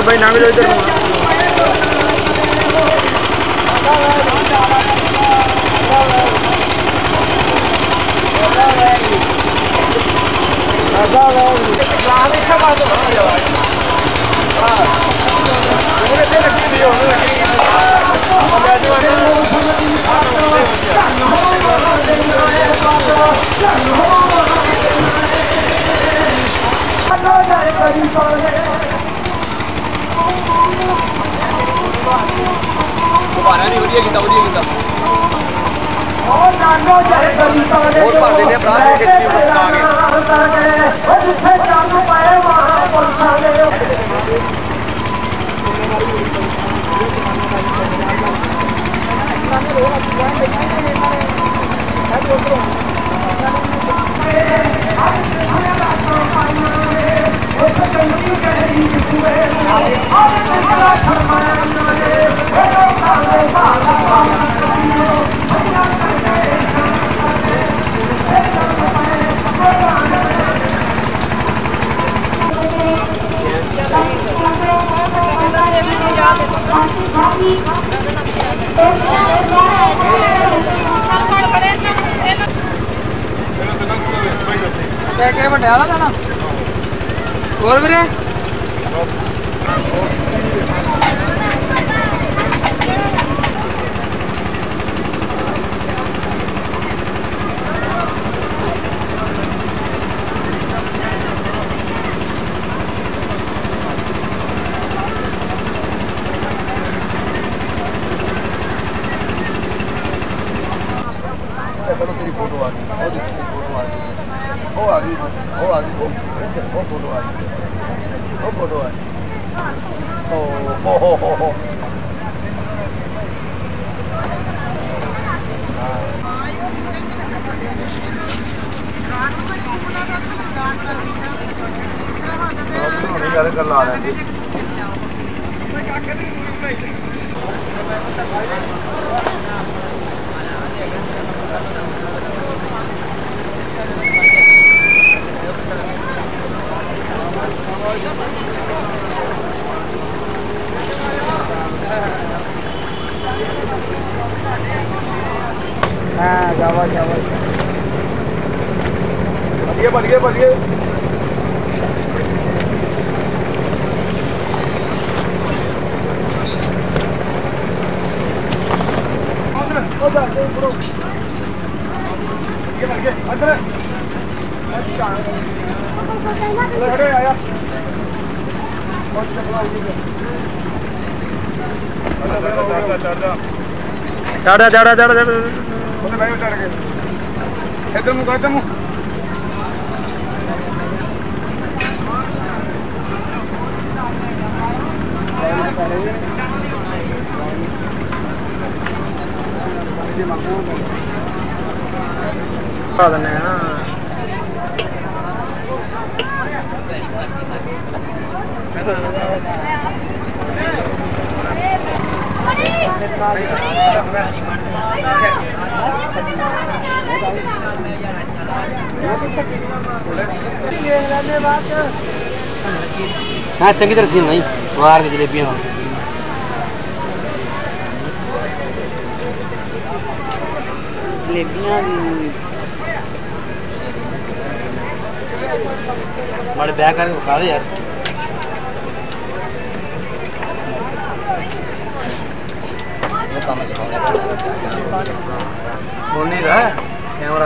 भाई नाम जो इधर दोबारा नहीं वधिया कीता बहुत भर देने भरा के क्या बड़ा वाला था ना और भी तेरी फोटो आ गई फोटो आ गई वो आ गई वो फोटो आ गई वो फोटो आ गई हो कर ला रहे हैं हाँ जावा बढ़िए चढ़ इधर मुँह करते मुँह हाँ चंगी तरह सीन नहीं बाहर की जलेबियाँ हमारे बैग करके खा दे यार सुन नहीं रहा है कैमरा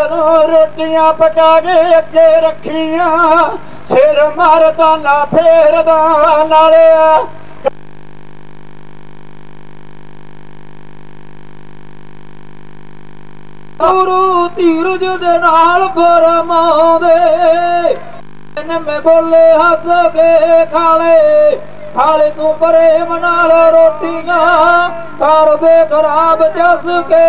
ਜਦੋਂ ਰੋਟੀਆਂ ਪਕਾ ਕੇ ਅੱਗੇ ਰੱਖੀਆਂ ਸਿਰ ਮਾਰਦਾ ਨਾ ਫੇਰਦਾ ਨਾਲੇ ਗੁਰੂ ਧੀਰਜ ਦੇ ਨਾਲ ਫਰਮਾਉਂਦੇ ਨਵੇਂ ਬੋਲੇ ਹੱਸ ਕੇ ਖਾਲੇ ਖਾਲੇ ਤੂੰ ਪ੍ਰੇਮ ਨਾਲ ਰੋਟੀਆਂ ਕਰਦੇ ਖਰਾਬ ਜਸ ਕੇ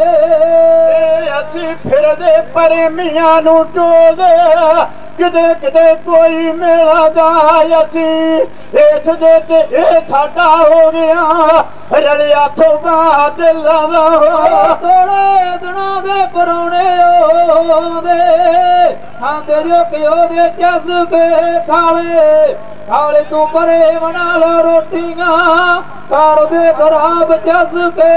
ਅਸੀਂ ਫਿਰਦੇ ਪ੍ਰੇਮੀਆਂ ਨੂੰ ਟੋਲਦੇ ਕਿਤੇ ਕਿਤੇ ਕੋਈ ਮਿਲਦਾ ਅਸੀਂ ਇਸ ਦੇ ਤੇ ਇਹ ਸਾਡਾ ਹੋ ਗਿਆ ਰਲਿਆ ਸੋਭਾ ਦਿਲਾਂ ਦਾ ਥੋੜੇ ਦਿਨਾਂ ਦੇ ਪਰੌਣੇ ਆਉਂਦੇ ਖਾਂਦੇ ਜੋ ਕਿ ਉਹਦੇ ਜਸ ਕੇ ਖਾਲੇ ਖਾਲੇ ਤੂੰ ਪ੍ਰੇਮ ਨਾਲ ਰੋਟੀਆਂ ਕਰਦੇ ਖਰਾਬ ਜਸ ਕੇ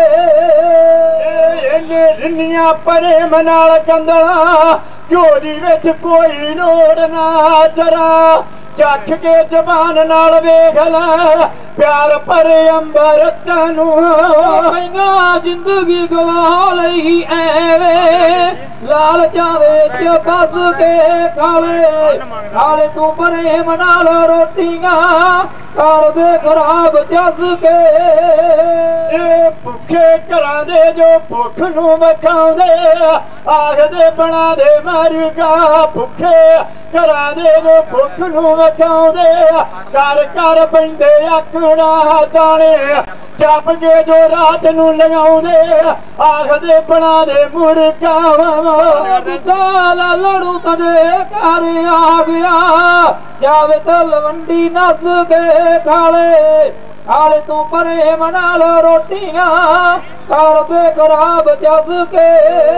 ਇਹਨੇ ਰਿੰਨੀਆਂ ਪ੍ਰੇਮ ਨਾਲ ਕੰਦਲਾ ਝੋਲੀ ਵਿੱਚ ਕੋਈ ਲੋੜ ਨਾ ਜਰਾ ਚੱਖ ਕੇ ਜ਼ਬਾਨ ਨਾਲ ਵੇਖ ਲੈ ਪਿਆਰ ਭਰੇ ਅੰਬਰਤ ਨੂੰ ਮਹਿੰਗਾ ਜ਼ਿੰਦਗੀ ਗਵਾ ਲਈ ਐਵੇਂ ਲਾਲਚਾਂ ਦੇ ਚ ਫਸ ਕੇ ਖਾਲੇ ਖਾਲੇ ਤੂੰ ਪ੍ਰੇਮ ਨਾਲ ਰੋਟੀਆਂ ਕਰਦੇ ਖਰਾਬ ਜਸ ਕੇ ਇਹ ਭੁੱਖੇ ਘਰਾਂ ਦੇ ਜੋ ਭੁੱਖ ਨੂੰ ਵਿਖਾਉਂਦੇ ਆਖਦੇ ਬਣਾ ਦੇ ਮਾਰੂਗਾ ਭੁੱਖੇ ਘਰਾਂ ਦੇ ਜੋ ਭੁੱਖ ਨੂੰ ਵਿਖਾਉਂਦੇ ਘਰ ਘਰ ਪੈਂਦੇ ਆਖਣਾ ਦਾਣੇ ਜਪ ਕੇ ਜੋ ਰਾਤ ਨੂੰ ਲਗਾਉਂਦੇ ਆਖਦੇ ਬਣਾ ਦੇ ਮੁਰਗਾ ਸਾਲਾ ਲੜੂ ਤਦੇ ਘਰ ਆ ਗਿਆ ਜਾਵੇ ਤਲਵੰਡੀ ਨੱਸ ਕੇ ਖਾਲੇ ਖਾਲੇ ਤੂੰ ਪ੍ਰੇਮ ਨਾਲ ਰੋਟੀਆਂ ਕਰਦੇ ਖਰਾਬ ਜਸ ਕੇ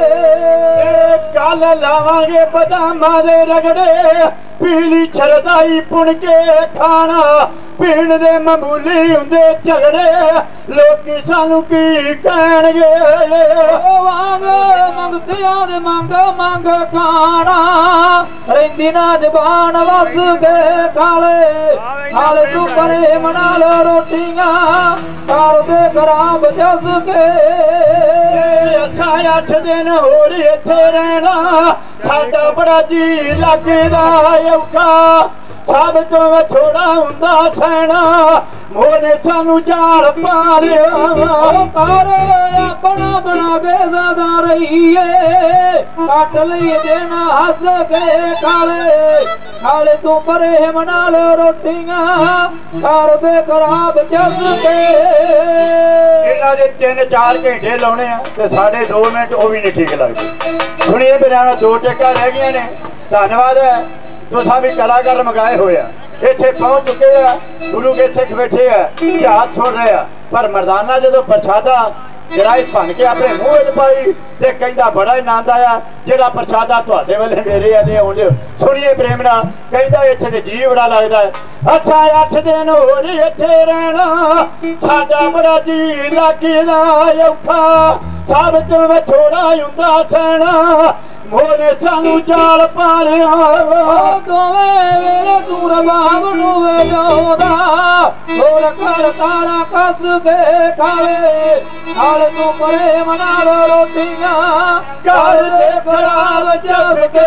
ਕੱਲ ਲਾਵਾਂਗੇ ਬਦਾਮਾਂ ਦੇ ਰਗੜੇ ਪੀਲੀ ਛਰਦਾਈ ਪੁਣ ਕੇ ਖਾਣਾ ਪੀਣ ਦੇ ਮਾਮੂਲੀ ਹੁੰਦੇ ਝਗੜੇ ਲੋਕੀ ਸਾਨੂੰ ਕੀ ਕਹਿਣਗੇ ਵਾਂਗ ਮੰਗਤਿਆਂ ਦੇ ਮੰਗ ਮੰਗ ਖਾਣਾ ਰਹਿੰਦੀ ਨਾ ਜ਼ਬਾਨ ਵਸ ਕੇ ਖਾਲੇ ਖਾਲੇ ਤੂੰ ਪ੍ਰੇਮ ਨਾਲ ਰੋਟੀਆਂ ਕਰਦੇ ਖਰਾਬ ਜਸ ਕੇ ਅਸਾਂ 8 ਦਿਨ ਹੋਰ ਇੱਥੇ ਰਹਿਣਾ ਸਾਡਾ ਬੜਾ ਜੀ ਲੱਗਦਾ ਔਖਾ ਸਭ ਤੋਂ ਛੋੜਾ ਹੁੰਦਾ ਸੈਣਾ ਮੋਨੇ ਸਾਨੂੰ ਜਾਲ ਪਾ ਲਿਆ ਕਰ ਆਪਣਾ ਬਣਾ ਕੇ ਸਦਾ ਰਹੀਏ ਕੱਟ ਲਈ ਦਿਨ ਹੱਸ ਕੇ ਖਾਲੇ ਖਾਲੇ ਤੂੰ ਪ੍ਰੇਮ ਨਾਲ ਰੋਟੀਆਂ ਕਰਦੇ ਖਰਾਬ ਜਸ ਕੇ ਇਹਨਾਂ ਦੇ 3-4 ਘੰਟੇ ਲਾਉਣੇ ਆ ਤੇ ਸਾਡੇ 2 ਮਿੰਟ ਉਹ ਵੀ ਨਹੀਂ ਠੀਕ ਲੱਗਦੇ ਸੁਣੀਏ ਮੇਰਾ 2 ਟੇਕਾਂ ਰਹਿ ਗਈਆਂ ਨੇ ਧੰਨਵਾਦ ਹੈ ਤੁਸੀਂ ਵੀ ਕਲਾਕਾਰ ਮੰਗਾਏ ਹੋਏ ਆ ਇੱਥੇ ਪਹੁੰਚ ਚੁੱਕੇ ਆ ਗੁਰੂ ਕੇ ਸਿੱਖ ਬੈਠੇ ਆ ਇਤਿਹਾਸ ਸੁਣ ਰਹੇ ਆ ਪਰ ਮਰਦਾਨਾ ਜਦੋਂ ਪ੍ਰਸ਼ਾਦਾ ਜਰਾਈ ਭੰਨ ਕੇ ਆਪਣੇ ਮੂੰਹ ਵਿੱਚ ਪਾਈ ਤੇ ਕਹਿੰਦਾ ਬੜਾ ਆਨੰਦ ਆਇਆ ਜਿਹੜਾ ਪ੍ਰਸ਼ਾਦਾ ਤੁਹਾਡੇ ਵੱਲੇ ਮੇਰੇ ਆ ਦੇ ਆਉਂਦੇ ਸੁਣੀਏ ਪ੍ਰੇਮ ਨਾਲ ਕਹਿੰਦਾ ਇੱਥੇ ਤੇ ਜੀ ਬੜਾ ਲੱਗਦਾ ਅਸਾਂ 8 ਦਿਨ ਹੋਰ ਇੱਥੇ ਰਹਿਣਾ ਸਾਡਾ ਬੜਾ ਜੀ ਲੱਗਦਾ ਔਖਾ ਸਭ ਤੋਂ ਵਿਛੋੜਾ ਹੁੰਦਾ ਸੈਣਾ ਮੋਨੇ ਸਾਨੂੰ ਜਾਲ ਪਾ ਲਿਆ ਦੋਵੇਂ ਵੇਲੇ ਤੂੰ ਰਬਾਬ ਨੂੰ ਵਜਾਉਂਦਾ ਹੋਰ ਘਰ ਤਾਰਾ ਕੱਸ ਕੇ ਖਾਲੇ ਖਾਲੇ ਤੂੰ ਪ੍ਰੇਮ ਨਾਲ ਰੋਟੀਆਂ ਕਰਦੇ ਖਰਾਬ ਜਸ ਕੇ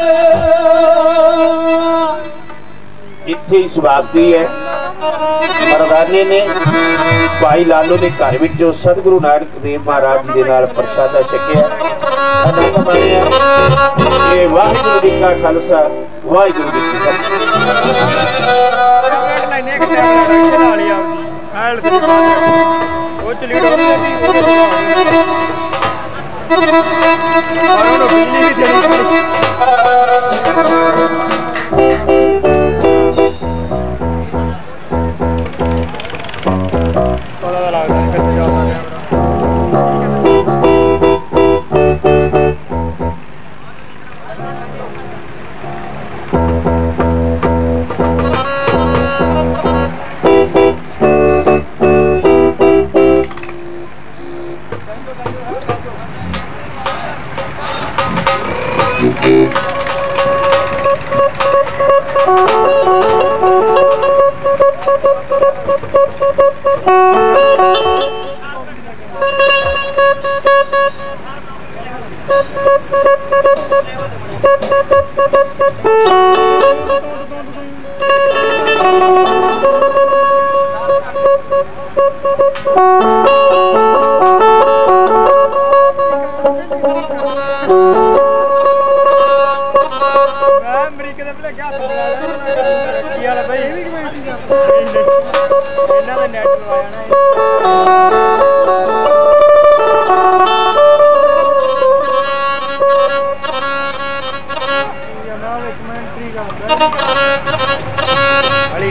ਇੱਥੇ ਹੀ ਸਮਾਪਤੀ ਹੈ ਮਰਦਾਨੇ ਨੇ ਭਾਈ ਲਾਲੋ ਦੇ ਘਰ ਵਿੱਚ ਜੋ ਸਤਿਗੁਰੂ ਨਾਨਕ ਦੇਵ ਮਹਾਰਾਜ ਜੀ ਦੇ ਨਾਲ ਪ੍ਰਸ਼ਾਦਾ ਛਕਿਆ ਆਨੰਦ ਮਾਣਿਆ ਇਹ ਵਾਹਿਗੁਰੂ ਜੀ ਕਾ ਖਾਲਸਾ ਵਾਹਿਗੁਰੂ ਜੀ ਕੀ ਅਮਰੀਕਾ ਦੇ ਭਲੇ ਹੱਥ ਬਣਾ ਲਿਆ ਕੀ ਹਾਲ ਹੈ ਬਈ ਇਹ ਵੀ ਕਮੇਟੀ ਦਾ ਇਹਨਾਂ ਦਾ ਨੈਟ ਲਵਾਇਆ ਨਾ ਕਮੈਂਟਰੀ ਕਰਦਾ ਵਾਲੀ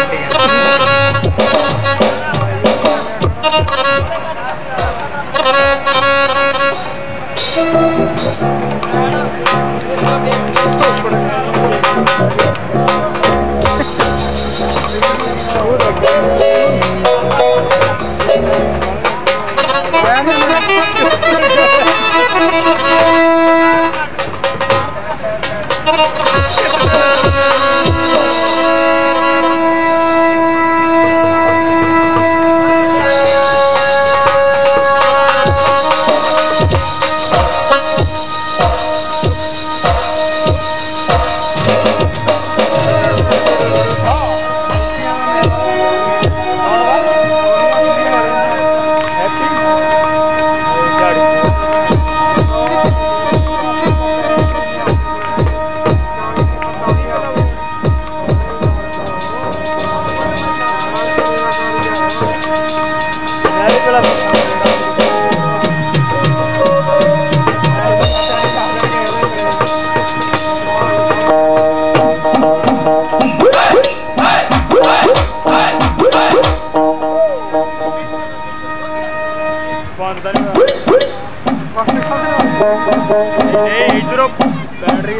इधरों बैटरी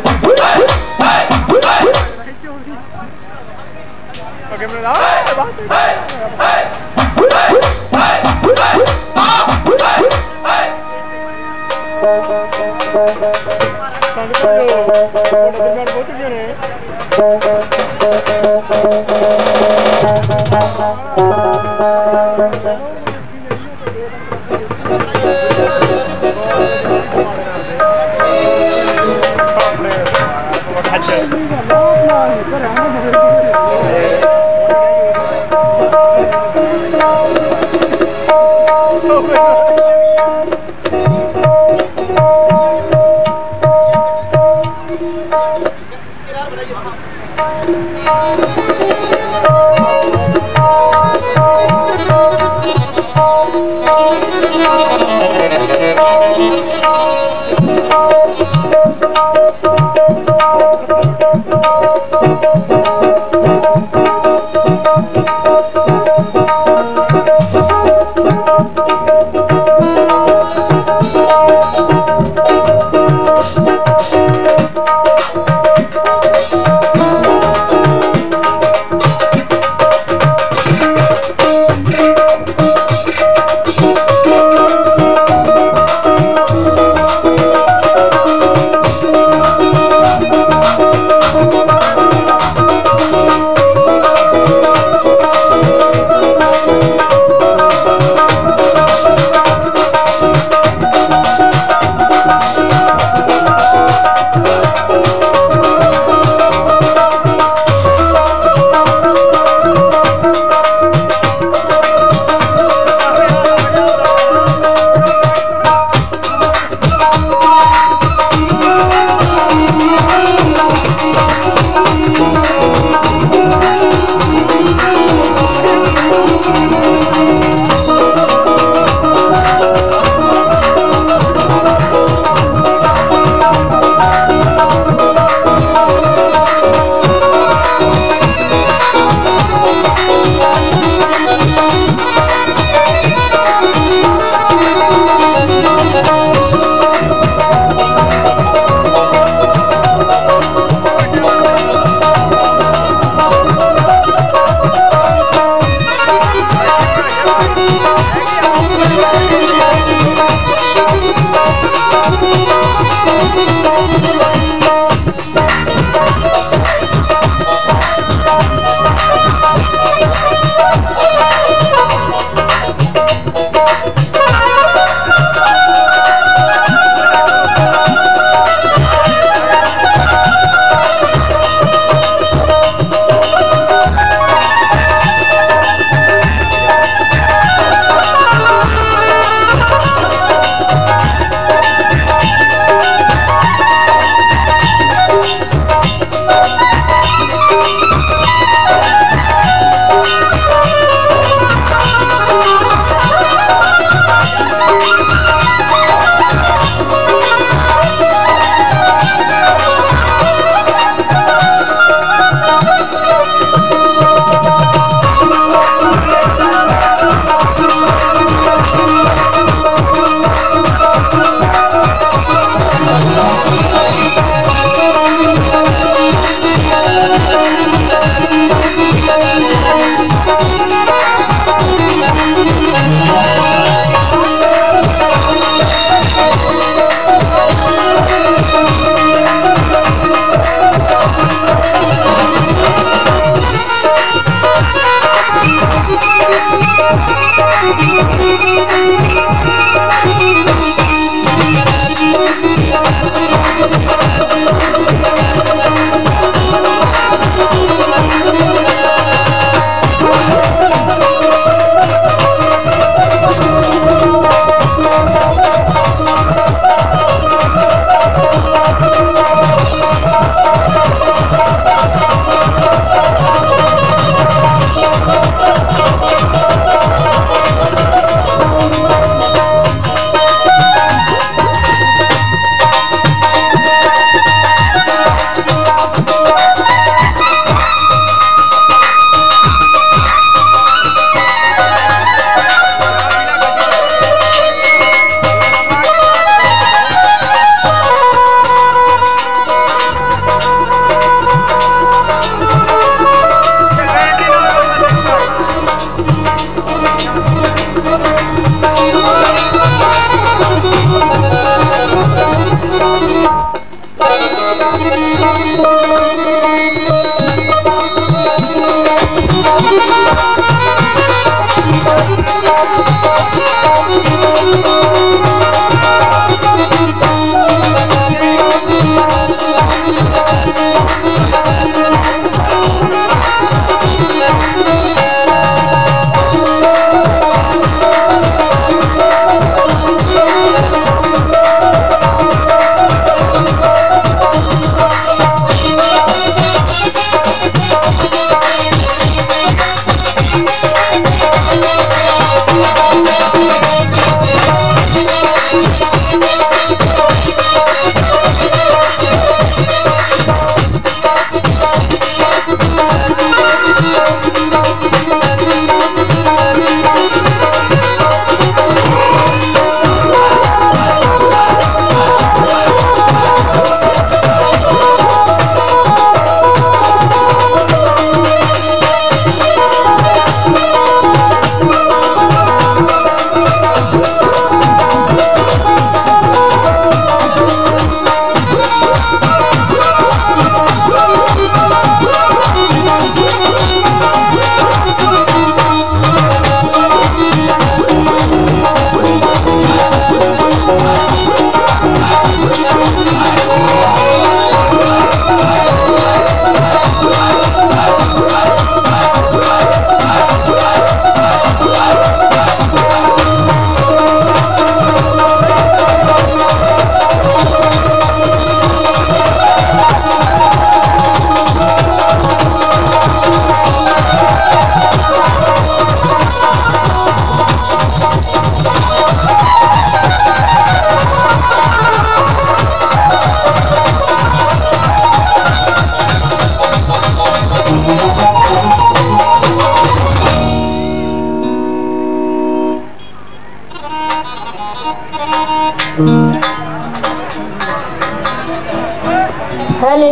हेलो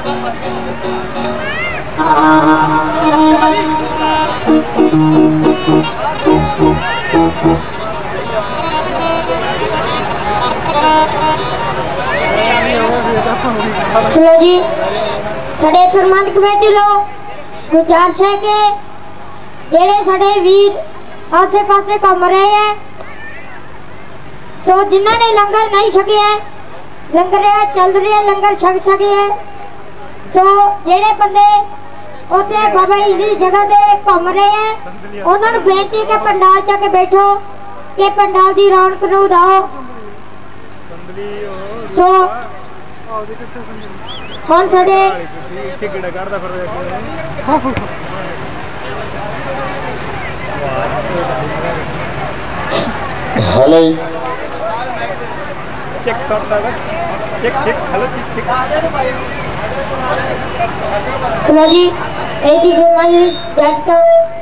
सुनो जी साढ़े प्रबंध कमेटी लो गुजारिश है कि जेड़े साढ़े वीर आसे पासे घूम रहे हैं सो जिन्होंने लंगर नहीं छके है लंगर चल रहे हैं लंगर छक सके है सो जेड़े बंदे उत्थे बाबा जी की जगह पे घूम रहे हैं उन्होंने बेनती कि पंडाल जाके बैठो कि पंडाल की रौनक नूं वधाओ सो हुण साडे हेलो सुनो जी एक ही हमारी जज का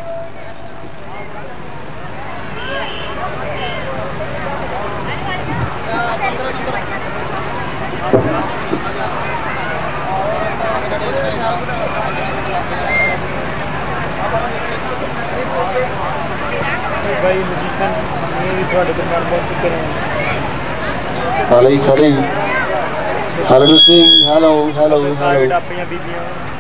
भाई मजीठन ये थोड़े दिन बाद बहुत करेंगे hello sorry hello Singh hello hello hello टापियां बीबियां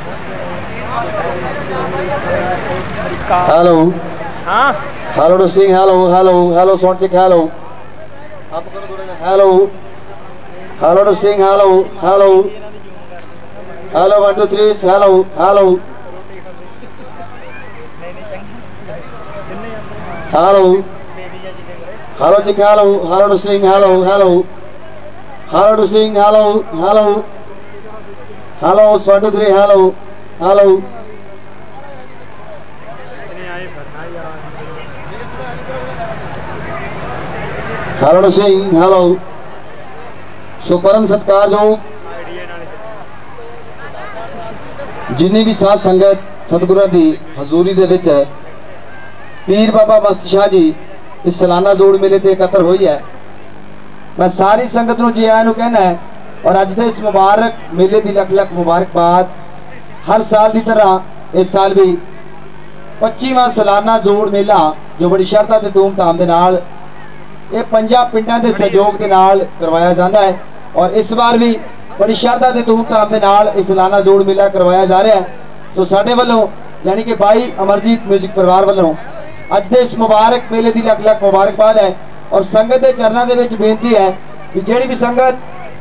हेलो हां hello Singh hello hello hello sound check hello आप करो थोड़ा hello hello Singh hello hello hello 1 2 3 hello hello hello hello check hello hello Singh hello hello hello Singh hello hello hello 1 2 3 hello hello hello Singh hello so परम सत्कार जो जिन्नी भी साध संगत सतगुरुओं की हजूरी दे विच पीर बाबा मस्त शाह जी इस सालाना जोड़ मेले ते एकत्र हुई है मैं सारी संगत नूं जी आयां नूं कहना है और अज दे इस मुबारक मेले की लख लख मुबारकबाद हर साल की तरह इस साल भी 25वां सालाना जोड़ मेला जो बड़ी शरधा ते धूमधाम दे नाल ये 5 पिंडां दे सहयोग के नाल करवाया जाता है और इस बार भी बड़ी शरधा ते धूमधाम के नाल इस सालाना जोड़ मेला करवाया जा रहा है। तो साडे वल्लों यानी कि भाई अमरजीत म्यूजिक परिवार वल्लों अज दे इस मुबारक मेले की लख लख मुबारकबाद है और संगत के चरणों के बेनती है कि जिहड़ी भी संगत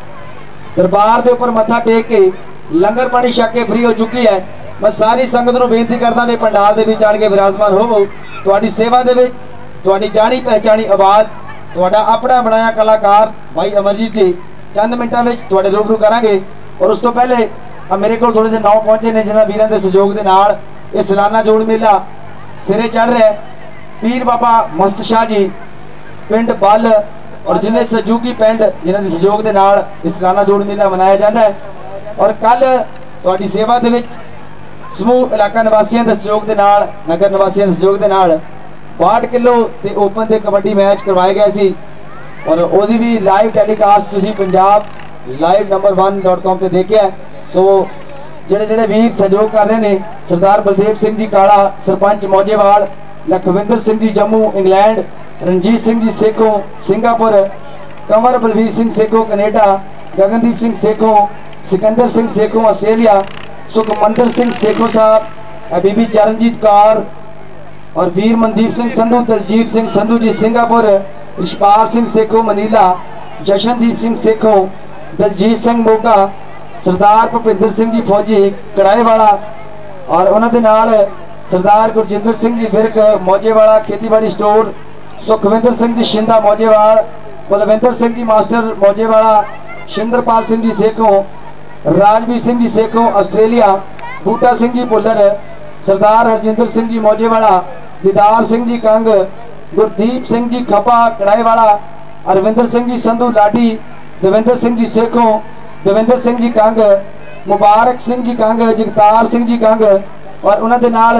दरबार के उपर मत्था टेक के लंगर पानी छक के फ्री हो चुकी है मैं सारी संगत नूं बेनती करदा भी पंडाल दे विच आण के विराजमान होवो तुहाडी सेवा दे विच तुहाडी जानी पहचानी आवाज़ तुहाडा अपना बनाया कलाकार भाई अमरजीत जी चंद मिनटां विच तुहाडे रूबरू करांगे और उस तो पहले मेरे को थोड़े जे नाम पहुंचे ने जिन्हां वीरां दे सहयोग दे नाल इह सालाना जोड़ मेला सिरे चढ़ रहा है। पीर बाबा मस्त शाह जी पिंड बल और जिन्हें सहयोगी पिंड जिन्हां दे सहयोग दे नाल इह सालाना जोड़ मेला मनाया जाता है और कल तुहाडी सेवा दे विच समूह इलाका निवासियों के सहयोग के नाल नगर निवासियों के सहयोग के नाल 62 किलो ते ओपन ते कबड्डी मैच करवाए गए सी और ओदी भी लाइव टैलीकास्ट तुसीं पंजाब लाइव नंबर 1.com ते देखिया। तो जेड़े जेड़े वीर सहयोग कर रहे हैं सरदार Baldev Singh ji Kala sarpanch Maujewal Lakhwinder Singh ji Jammu England Ranjit Singh ji Sekhon Singapore Kanwar Balbir Singh Sekhon Canada Gagandeep Singh Sekhon Sikandar Singh Sekhon Australia Sukhmandar Singh Sekhon sahab Bibi Charanjit Kaur और वीर मनदीप सिंह संधू दलजीत सिंह संधू जी सिंगापुर रिशपाल सिंह सेखों मनीला जशनदीप सिंह सेखों दलजीत सिंह मोगा सरदार भुपिंदर सिंह जी फौजी कड़ाएवाला और उन्होंने नाल सरदार गुरजिंदर सिंह जी विरक मौजेवाला खेतीबाड़ी store Sukhwinder Singh ji Shinda Maujewal Balwinder Singh ji master Maujewala Shinderpal Singh ji Sekhon Rajvir Singh ji Sekhon Australia Boota Singh ji Bhullar Sardar Harjinder Singh ji Maujewala Didar Singh ji Kang Gurdeep Singh ji खपा कड़ाएवाला अरविंदर सिंह जी संधू लाडी देवेंद्र सिंह जी सेखों देवेंद्र सिंह जी कंग मुबारक सिंह जी कंग जगतार सिंह जी कंग और उन्होंने नाल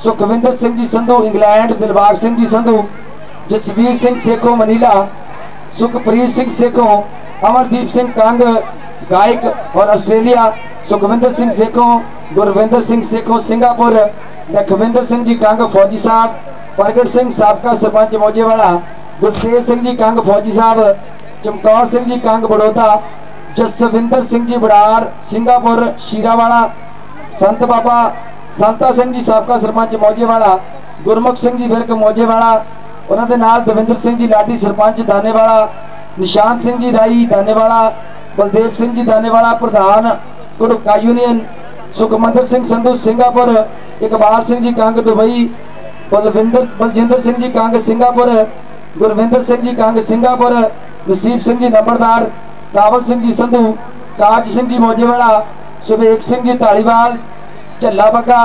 सुखविंदर सिंह जी संधू इंग्लैंड दिलबाग सिंह जी संधू जसवीर सिंह सेखों मनीला सुखप्रीत सिंह सेखों, अमरदीप सिंह कंग गायक और ऑस्ट्रेलिया, सुखविंदर सिंह सेखों, गुरविंदर सिंह सेखों सिंगापुर, लखविंदर सिंह जी कंग फौजी साहब, प्रगट सिंह साबका सरपंच मौजेवाला, गुरसेज सिंह जी कंग फौजी साहब, चमकौर सिंह जी कंग बड़ौदा, जसविंदर सिंह जी बड़ार सिंगापुर शीरावाला, संत बाबा संता सिंह जी साबका सरपंच मौजेवाला, गुरमुख सिंह जी विरक मौजेवाला, उन्होंने नाल दविंदर सिंह जी लाडी सरपंच दानेवाला, निशांत सिंह जी राई दानेवाला, बलदेव सिंह जी दानेवाला प्रधान कुड़का union, Sukhmandar Singh Sandhu Singapore, Iqbal Singh ji Kang Dubai, Baljinder Singh ji Kang Singapore, Gurwinder Singh ji Kang Singapore, Naseeb Singh जी नंबरदार, कावल सिंह जी संधू, काज सिंह जी मौजेवाला, सुबेग सिंह जी धालीवाल झल्ला बग्गा,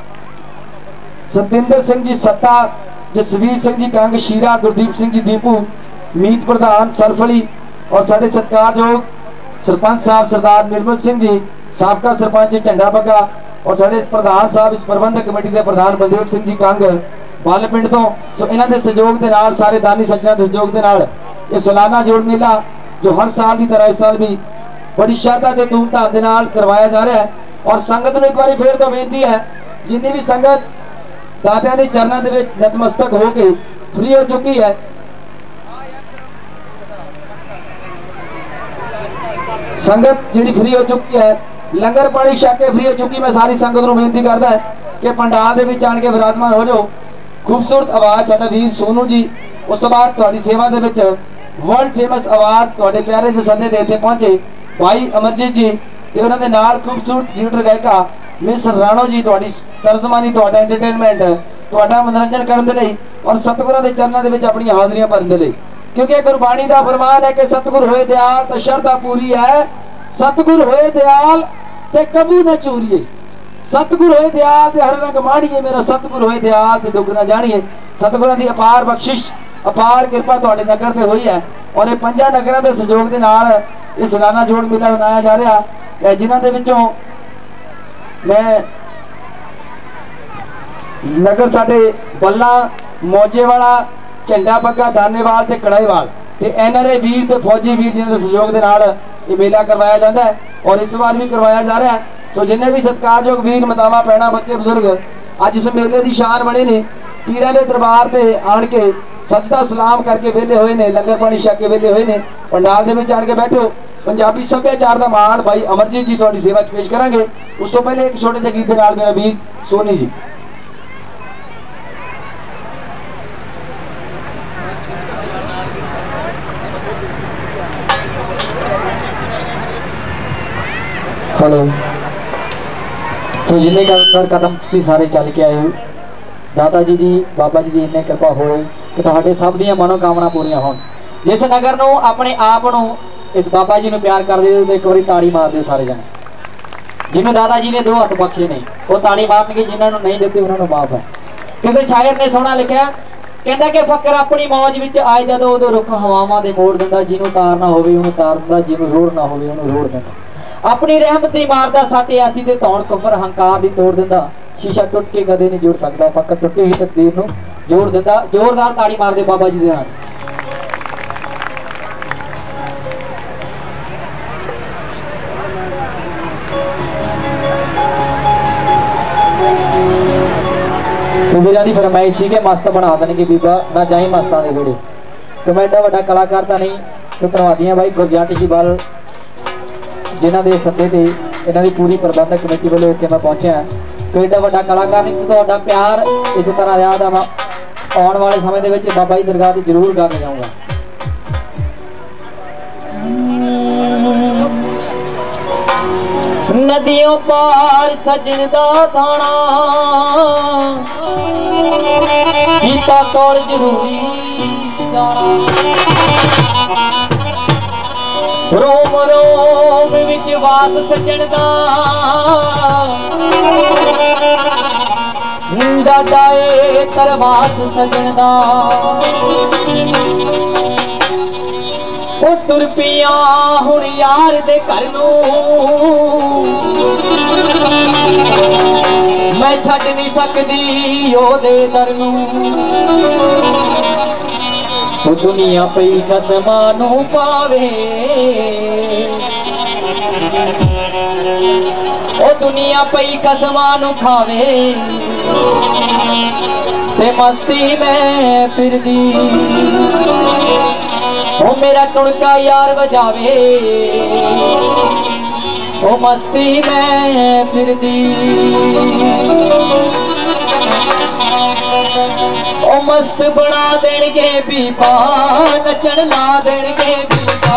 सतिंदर सिंह जी सत्ता, जसवीर सिंह जी कंग शीरा, गुरदीप सिंह जी दीपू, मीत प्रधान सरफली और साढ़े सत्कारयोग सरपंच साहब सरदार निर्मल सिंह जी साबका सरपंच झंडा बग्गा और साढ़े प्रधान साहब इस प्रबंधक कमेटी के प्रधान बलदेव सिंह जी कंग बल पिंड तो। सो इन्हों के सहयोग के नाल सारे दानी सज्जना के सहयोग के नाल ये सालाना जोड़ मेला जो हर साल की तरह इस साल भी बड़ी श्रद्धा से धूमधाम के नाल करवाया जा रहा है। और संगत को एक बार फिर तो बेनती है, जिन्नी भी संगत दादियां के चरणों के नतमस्तक होकर फ्री हो चुकी है, संगत जी फ्री हो चुकी है, लंगर पानी छक के फ्री हो चुकी, मैं सारी संगत को बेनती करता है कि पंडाल के विच आण के विराजमान हो जाओ। खूबसूरत आवाज़ साडा वीर सोनू जी, उस तो बाद तुहाडी सेवा दे विच वर्ल्ड फेमस आवाज़ तुहाडे प्यारे दे सदे दे इत्थे पहुंचे भाई अमरजीत जी ते उन्हां दे नाल खूबसूरत लीडर गायिका मिस राणो जी, तुहाडी तर्जमानी तुहाडा एंटरटेनमेंट तुहाडा मनोरंजन करन दे लई और सतगुरां दे चरनां दे विच अपनी हाज़रियां भरन दे लई, क्योंकि गुरबाणी का फरमान है कि सतगुर होए दयाल तो शरधा पूरी है, सतगुर होए दयाल ते कभी न चूरिए, सतगुर होए दयाल ते हर रंग माणिए, मेरा सतगुर होए दयाल ते दुख न जानिए। सतगुरां दी अपार बख्शिश अपार कृपा तुहाडे नगर ते हुई है और ये 5 नगरां दे सहयोग दे नाल इह सालाना जोड़ मेला मनाया जा रहा है, जिन्हां दे विचों मैं नगर साडे बल्ला मौजेवाला झंडा बग्गा दानेवाल ते कड़ाईवाल ते NRA वीर ते फौजी वीर जिन्हां दे सहयोग दे नाल ये मेला करवाया जाता है और इस बार भी करवाया जा रहा है। सो जिन्हें भी सत्कारयोग वीर मातावां भैणां बच्चे बुजुर्ग अज इस मेले की शान बने ने, पीरां दे दरबार ते आण के सजदा सलाम करके वेले हुए ने, लंगर पानी छक के वेले हुए ने, पंडाल दे विच आण के बैठो। पंजाबी सभ्याचार का मान भाई अमरजीत जी तुहाडी सेवा च पेश करांगे। उस तो पहले एक छोटे जिहे गीत दे नाल मेरा वीर सोनी जी। हेलो, तो जिन्ने कदम तुसीं सारे चल के आए हो, दादा जी की बाबा जी की इन्नी कृपा हो कि तुहाडे सब दी मनोकामना पूरी होण। जिस नगर नूं अपने आप नूं इस बाबा जी नूं प्यार करदे हो तो एक बारी ताड़ी मार दो सारे जने। जिन्होंने दादा जी ने 2 हथ बख्शे नहीं वो ताड़ी मारनगे, जिन्होंने नहीं दिते उन्होंने माफ है। क्योंकि शायर ने सोहना लिखा कहता कि फकर अपनी मौज विच आए जदों उदों रुख हवावां दे मोड़ दिंदा, जिन्हों तारना होवे उन्होंने तार दिंदा, जिन्हों रोड़ना होवे उन्होंने रोड़ दिंदा। अपनी रहमत दी मारदा साटे आसी ते तौण कुफर हंकार दी तोड़ दिंदा, शीशा टुट के कदे नहीं जुड़ सकता, फकर टुटी ही तकदीर नूं जोड़ दिंदा। जोरदार ताड़ी मार दे बाबा जी दे नाल। वीरां दी फरमाइश सी कि मस्त बना देणगे बीबा ना जाई मस्तां दे वेड़े। तो मैं एडा वड्डा कलाकार तो नहीं, तो धन्नवादी हाँ भाई गुरजंट जी बाल जिन्हों के सत्ते से इन्हों की पूरी प्रबंधक कमेटी वालों इतने मैं पहुँचा। तो एडा वड्डा कलाकार नहीं, तो प्यार इस तरह रहा तो मैं आने वाले समय के बाबा जी दरगाह से जरूर गा के जाऊँगा। नदियों पार सजन दा थाना गीता कोल जरूरी जाना, रोम रोम विच वास सजन दा डाडा ए तरवास सजन दा। ओ तुर पिया हुण यार दे घर नूं मैं छड्ड नहीं सकदी ओदे दर नूं। वो दुनिया पई खसमानू पावे ओ दुनिया पई खसमानू खावे ते मस्ती में फिरदी ओ मेरा टुणका यार बजावे ओ मस्ती में फिरदी ओ मस्त बना देंगे बीबा नचन ला देंगे बीबा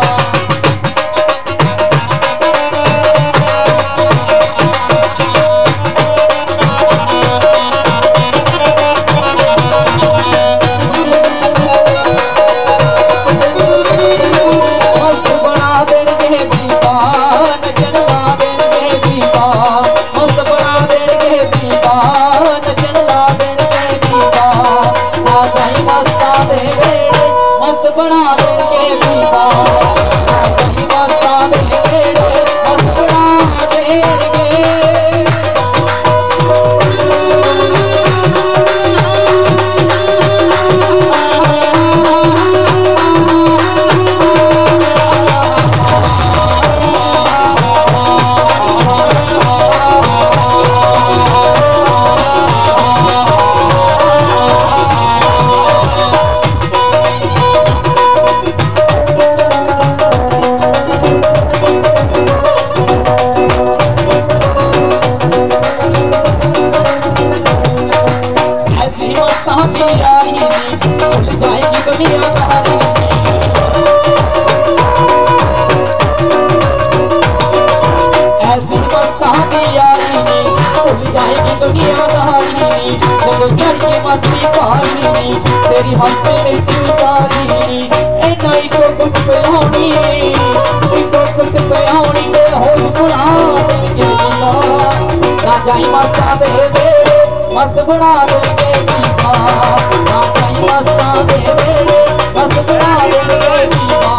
तेरी हंस में चुकारी एना ही कुट पिलानी कुट पिलानी के होश बुला देंगे ना जाई मस्ता दे बेड़े मस्त बना देंगे बीबा ना जाई मस्ता दे बेड़े मस्त बना देंगे बीबा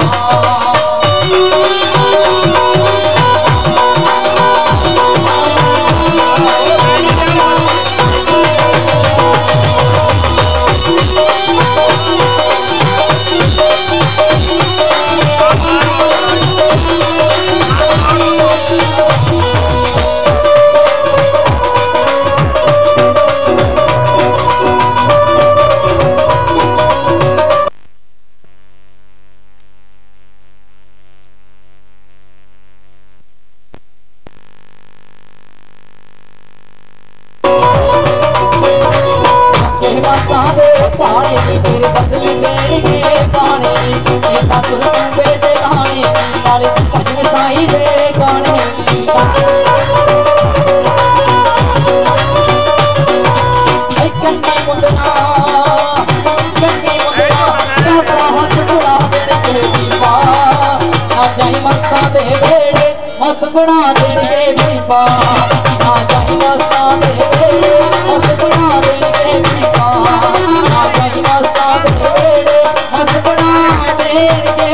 मस्त बना देंगे बीबा ना जाई मस्ता दे बेड़े मस्त बना देंगे बीबा ना जाई मस्ता दे बेड़े मस्त बना देंगे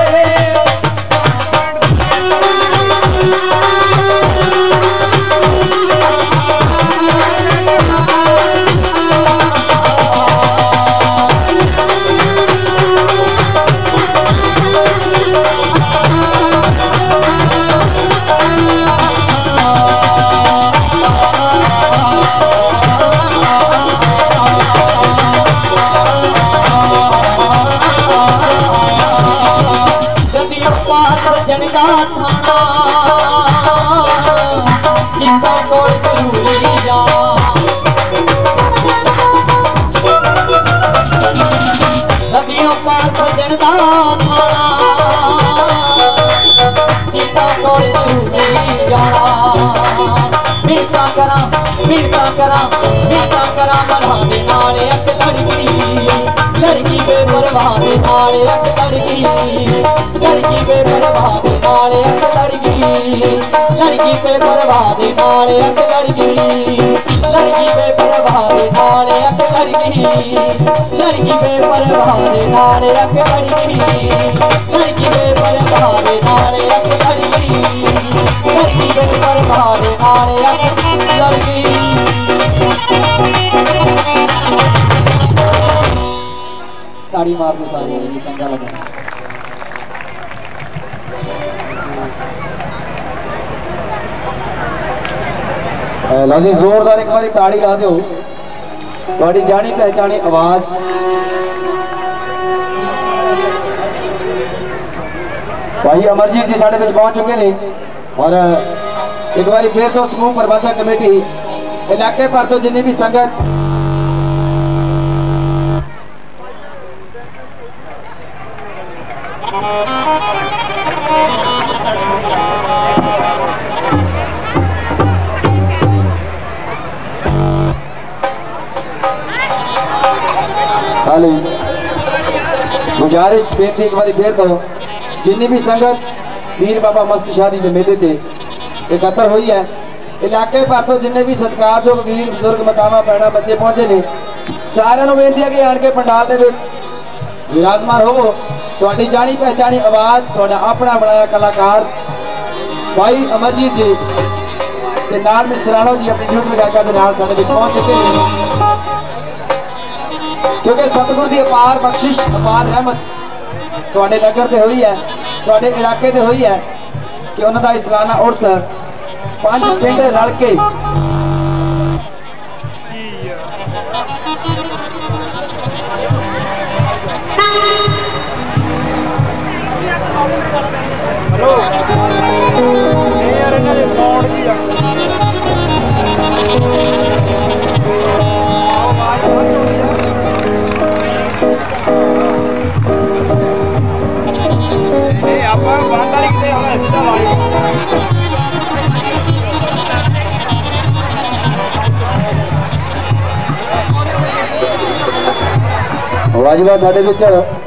मरहाने नाले अक लड़की बेपरवाह दे नाले अक लड़की बेपरवाह दे नाले अक लड़की बेपरवाह दे नाले अक लड़की बेपरवाह दे नाले अक लड़की बेपरवाह दे नाले अक लड़की बेपरवाह दे नाले अक लड़की बेपरवाह दे नाले अक लड़की ताड़ी मार दो सारे ये चंगा लगे। लो जी जोरदार एक बार ताड़ी ला दो। थोड़ी जानी पहचानी आवाज भाई अमरजीत जी साढ़े पहुंच चुके हैं और एक बार फिर तो समूह प्रबंधक कमेटी इलाके पर तो जिन्नी भी संगत गुजारिश बेनती एक बार फिर तो जिन्नी भी संगत वीर बाबा मस्त शादी के मेले से एकत्र हुई है इलाके पर तो जिन्ने भी सत्कार जो वीर बुजुर्ग मातावां भैणां बच्चे पहुंचे ने सारिआं बेनती है कि आण के पंडाल दे विच विराजमान होवो। तुहाडी जानी पहचानी आवाज तुहाडा अपना बनाया कलाकार भाई अमरजीत जी ते नाल मिसराणो जी अपनी ड्यूटी गायका दे नाल साडे विच पहुंच चुके हैं क्योंकि सतगुरु की अपार बख्शिश अपार रहमत तुहाडे नगर ते हुई है तुहाडे इलाके ते हुई है कि उन्हां दा सालाना उर्स 5 पिंड रल के वाजिबा साडे विच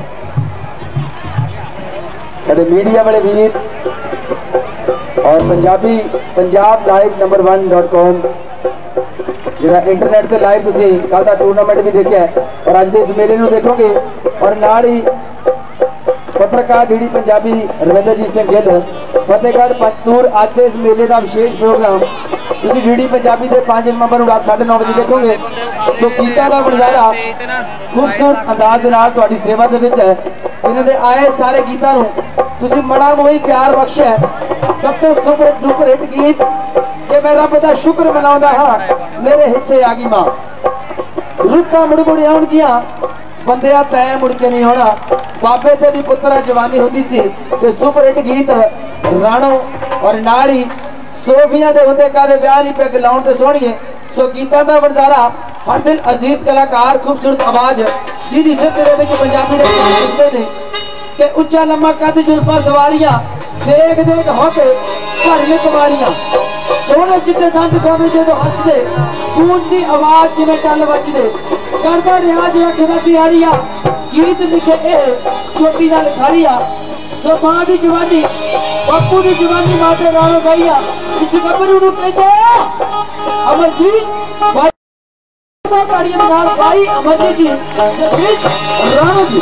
साडे मीडिया वाले वीर और पंजाब लाइव नंबर 1.com जिहड़ा इंटरनेट पे लाइव तुसीं कल दा टूर्नामेंट भी देखिया और अज दे इस मेले नूं देखोगे और नाल ही पत्रकार डीडी पंजाबी रविंदरजीत सिंह गिल फतेहगढ़ पंचतूर अज के इस मेले का विशेष प्रोग्राम तुसीं डीडी पंजाबी के 5 नवंबर रात 9:30 बजे देखोगे। सो गीतां दा नज़ारा खूबसूरत अंदाज दे नाल तुहाडी सेवा दे विच है। इन्हां दे आए सारे गीतां नूं तुसीं बड़ा मोही प्यार बख्शिया सब तो सुपर हिट गीत कि मैं रब दा शुक्र मनाउंदा हां मेरे हिस्से आ गई मां रुत्तां मुड़ मुड़ आउणगियां बंदिया तै मुड़ के नहीं होना बाबे ते भी पुत्रा जवानी होती सी ते सुपर हिट गीत राणो और नाल ही सोफिया दे हुंदे कादे ब्याह नी पैग लाउण ते सोहणीए। सो गीतां दा वरदारा हर दिल अजीज कलाकार खूबसूरत आवाज जिहदी सिफत दे विच पंजाबी दे लिखदे ने कि उच्चा लम्मा कद जुल्फां सवारियां देख देख होके घर में कुमारियां सोने चिट्टे दंद खोदे जदों हसदे गूंजदी आवाज जिवें टल वजदे करदा रियाज अखरां तियारियां गीत लिखे ए चोटी नाल खारिया सो मां दी जवानी बापू दी जवानी माते राणो गईया इस गबरू नूं कहंदे अमरजीत भाई ताड़ियां नाल भाई अमरजीत जी राणो जी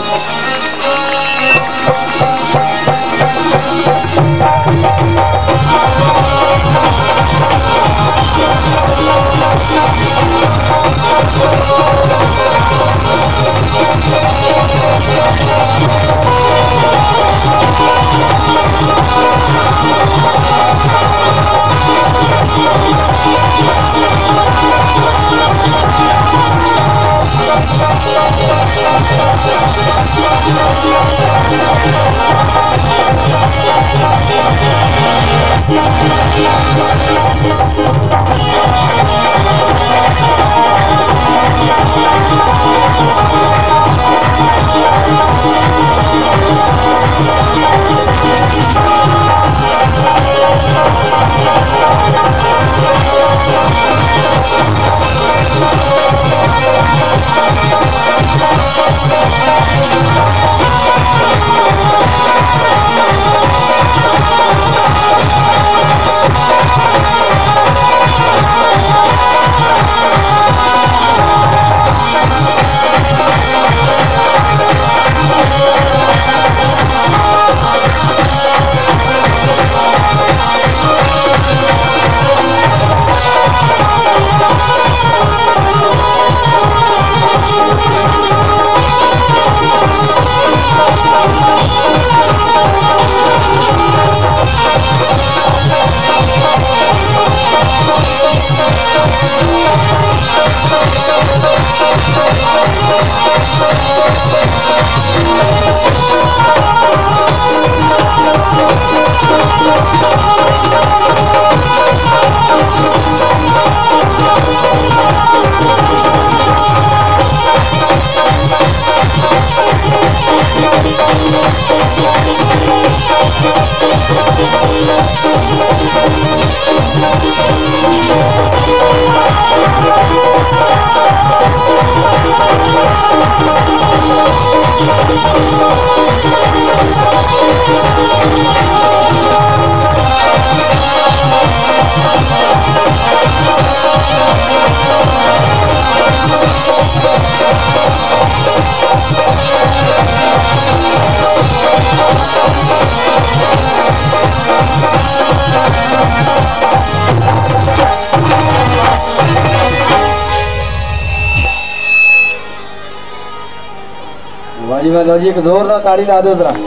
वाह, लो जी एक जोरदार ताड़ी ला दो जरा।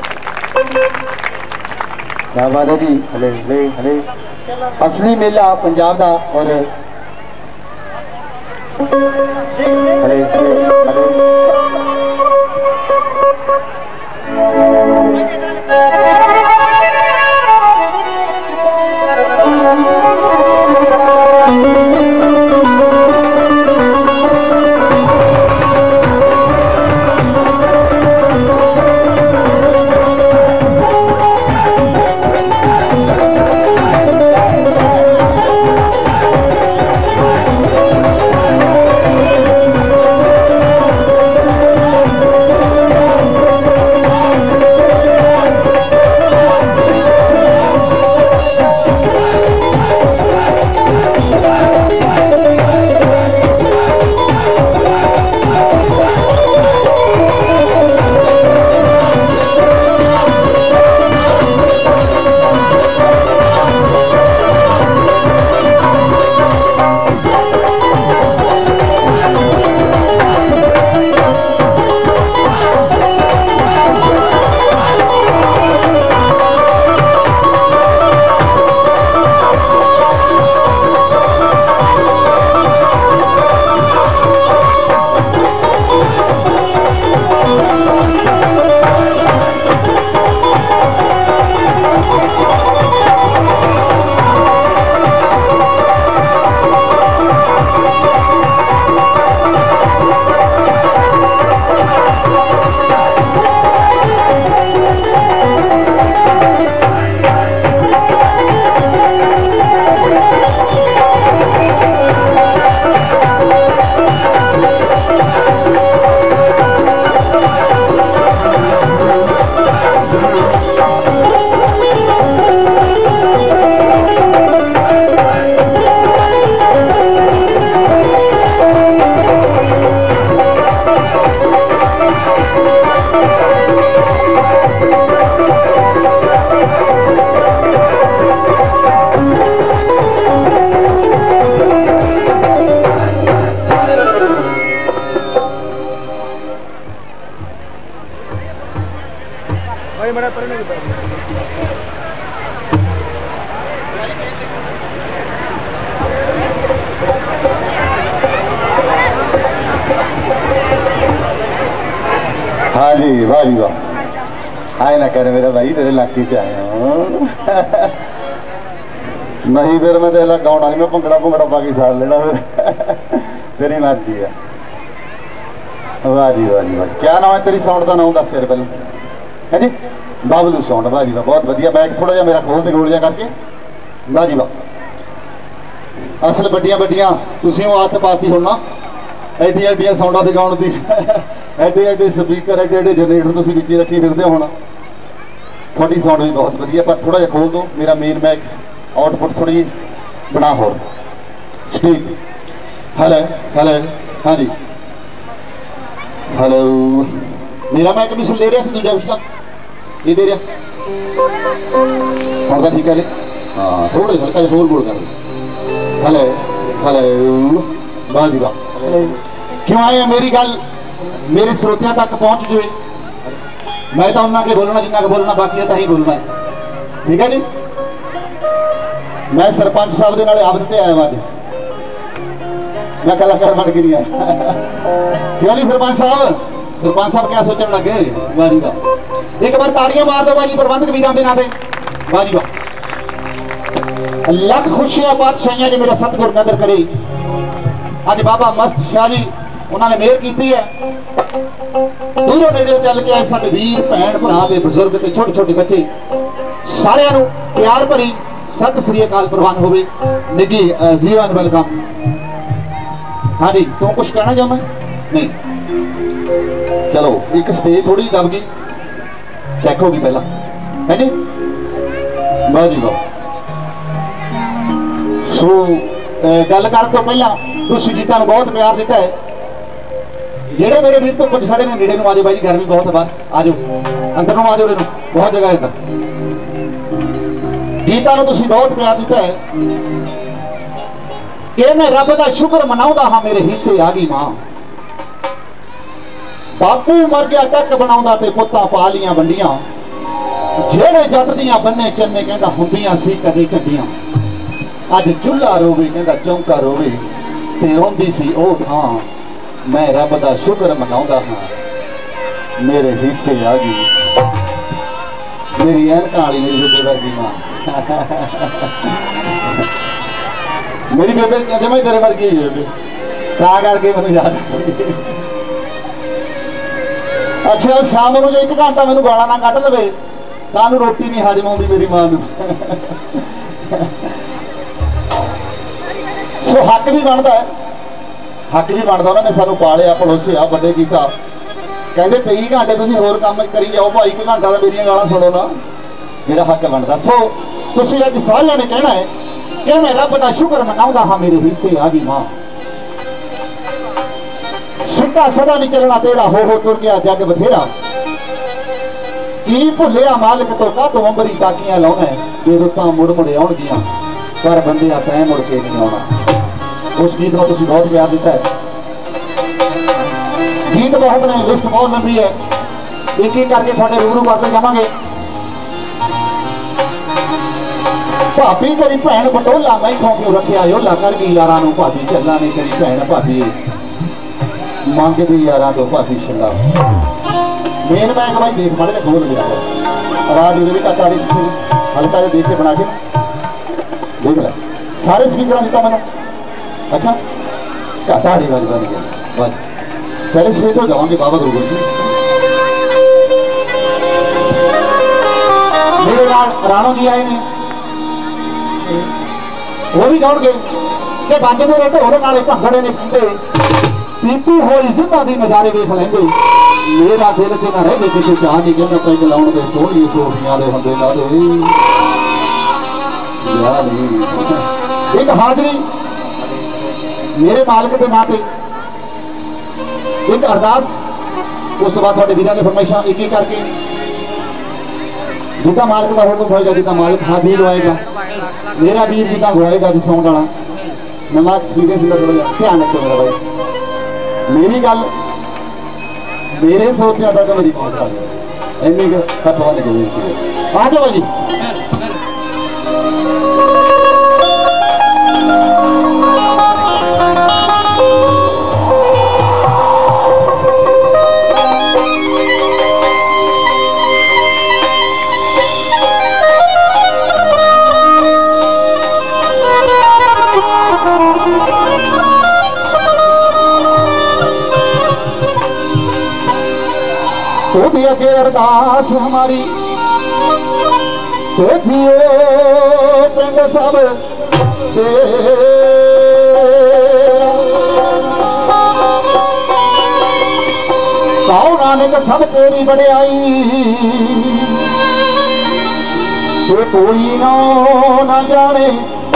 क्या बात है जी। हले हले हले असली मेला पंजाब दा और हले हले हले हाँ जी, वाह जी वाह। आए ना कर मेरा भाई, तेरे इलाके से आया हूँ। नहीं फिर मैं तेरा गाँव नहीं, मैं भंगड़ा भुंगड़ा पा के सार लेना फिर। तेरी मर्जी है। वाह जी वाह जी वाह। क्या नाम है तेरी साउंड का? नाम दस पहले है जी। बाबलू साउंड, वाह जी वाह, बहुत वधिया। बैग थोड़ा जा मेरा खोल दे गोल जा करके। वाह जी वाह। असल बड़िया बड़िया तुम वो हथ पाती होना, एडी एडिया साउंडा से गाउन की। एडे एडे स्पीकर, एडे एडे जनरेटर तुम बिच रखी फिरते होना। थोड़ी साउंड भी बहुत वधिया, पर थोड़ा जिहा खोल दो मेरा मेन मैक आउटपुट थोड़ी जी बना हो ठीक। हेलो हेलो, हाँ जी हेलो। मेरा मैक मिसल दे रहा दूजा पिछला ये दे रहा हम तो ठीक है जी। हाँ थोड़ा हल्का जिहा होल बोल कर। हेलो हेलो, वाह जी वाह। क्यों आए मेरी गल मेरे श्रोतियां तक पहुंच जाए। मैं तो उन्होंने बोलना जिन्ना के बोलना, बाकी तो ही बोलना है, ठीक है जी। मैं सरपंच साहब के नाल आबद ते आया अज, मैं कलाकार बन के नहीं आया। क्यों नहीं सरपंच साहब? सरपंच साहब क्या सोचने लगे? वाह जी वाह। एक बार ताड़ियां मार दो बाजी प्रबंधक वीरां दे नां ते। वाह जी वाह। लख खुशियां बादशाहियां जी मेरा सतगुर नदर करे। अज बाबा मस्त शाह जी उन्होंने मेहर की है। दूरों नेड़े चल के आए साडे वीर भैन भरा ते बजुर्ग ते छोटे छोटे बच्चे सारिਆਂ ਨੂੰ प्यार भरी सत श्री अकाल प्रवान होवे। निगी जीवन वेलकम। हाँ जी, तू कुछ कहना चाहना? नहीं, चलो एक स्टेज थोड़ी दब गई, चेक होगी पहला है जी। वाह जी वाह। सो गल कर तो पहला तुसीं गीतां नूं बहुत प्यार दिता है। जेड़े मेरे वीर तो कुछ खड़े ने नेड़े आ जाओ भाई, गर्मी बहुत है बाहर, आ जाओ अंदर आ जाओ, बहुत जगह है। गीतां नूं तुसीं बहुत प्यार दिता है। कि मैं रब दा शुक्र मनाउंदा हाँ मेरे हिस्से आ गई मां। बापू मर गया टक बनाउंदा ते पुत्तां पा लियां वंडियां जेड़े जट दियां बन्ने चन्ने कहंदा हुंदियां सी कदे झंडियां अज चुल्हा रोवे कहंदा चौंका रोवे ते रोंदी सी ओ थां मैं रब दा शुक्र मनाउंदा हां मेरे हिस्से आ गई मेरी ऐनकां वाली मेरी बेबे वर्गी मां मेरी बेबे जमा तेरे वर्गी बेबे ता करके मैनूं याद अच्छा शाम को जो 1 घंटा मैनूं गाला ना कट लवे तानूं रोटी नहीं हजम आउंदी मेरी मां नूं सो हक भी बनता है हक भी बनता उन्होंने सानू पालिया पलोसिया बड़े किया कहते 23 घंटे तुम होर काम करी जाओ भाई 1 घंटा तो मेरिया गालां सुनो ना मेरा हक बनता सो तुसीं अज सारिਆਂ ने कहना है कि मैं रब का शुक्र मनाउंदा हाँ मेरे हिस्से आ गई मां सिक्का सदा नहीं चलना तेरा हो तुर गया जग बथेरा की भुलिया मालिक तो कातों अंबरी ताकियां लाउना ये रुत्तां मुड़ मुड़ आउणगियां पर बंदे तैं मुड़ के नहीं आना उस गीत को तुसीं बहुत प्यार दिता है गीत बहुत ने लिस्ट बहुत लंबी है एक एक करके थोड़े रूबरू करते जावांगे भाभी तेरी भैन बटोला मैथों क्यों रखिया योला कर गई यारां नूं भाभी चला नहीं तेरी भैन भाभी मंगदी यारां तो भाभी छल्ला मेन मैं भाई देख माड़े ने बोल गया आवाज उधर भी घट आ रही हल्का जिहा देख के बना के देख ले सारे स्पीकर दिता मैंने अच्छा घट आ रही आवाज बन गया बस पहले स्टेज तो जाओगे बाबा गुरु जी मेरे नाल राणो जी आए ने वो भी गाउणगे कि बाजे दे ढोल नाले भंगड़े ने पीती होई जिन्हां दी नज़ारे वेख लैंदे मेरा दिल च ना रह किसी चाह नहीं कहंदा पैग लाउण दे सोहणी सोफियां दे हुंदे लादे यार एक हाजरी मेरे मालिक के नाते एक अरदास उस तो बाद थोड़े वीरां दी फरमाइशां एक एक करके जिदा मालिक का हुक्म होएगा जिदा मालिक हाजिरी लवाएगा मेरा वीर जिदा गवाएगा जिस साउंड वाला नमाज सीधे सीधा थोड़ा ध्यान रखो मेरा भाई मेरी गल मेरे सोचने तक मेरी पहुंच इन्नी हथवा लगे आ जाओ भाई जी के अरदास हमारी जियो पिंड सब ताऊ नानक सब तेरी बड़ाई कोई ना जाने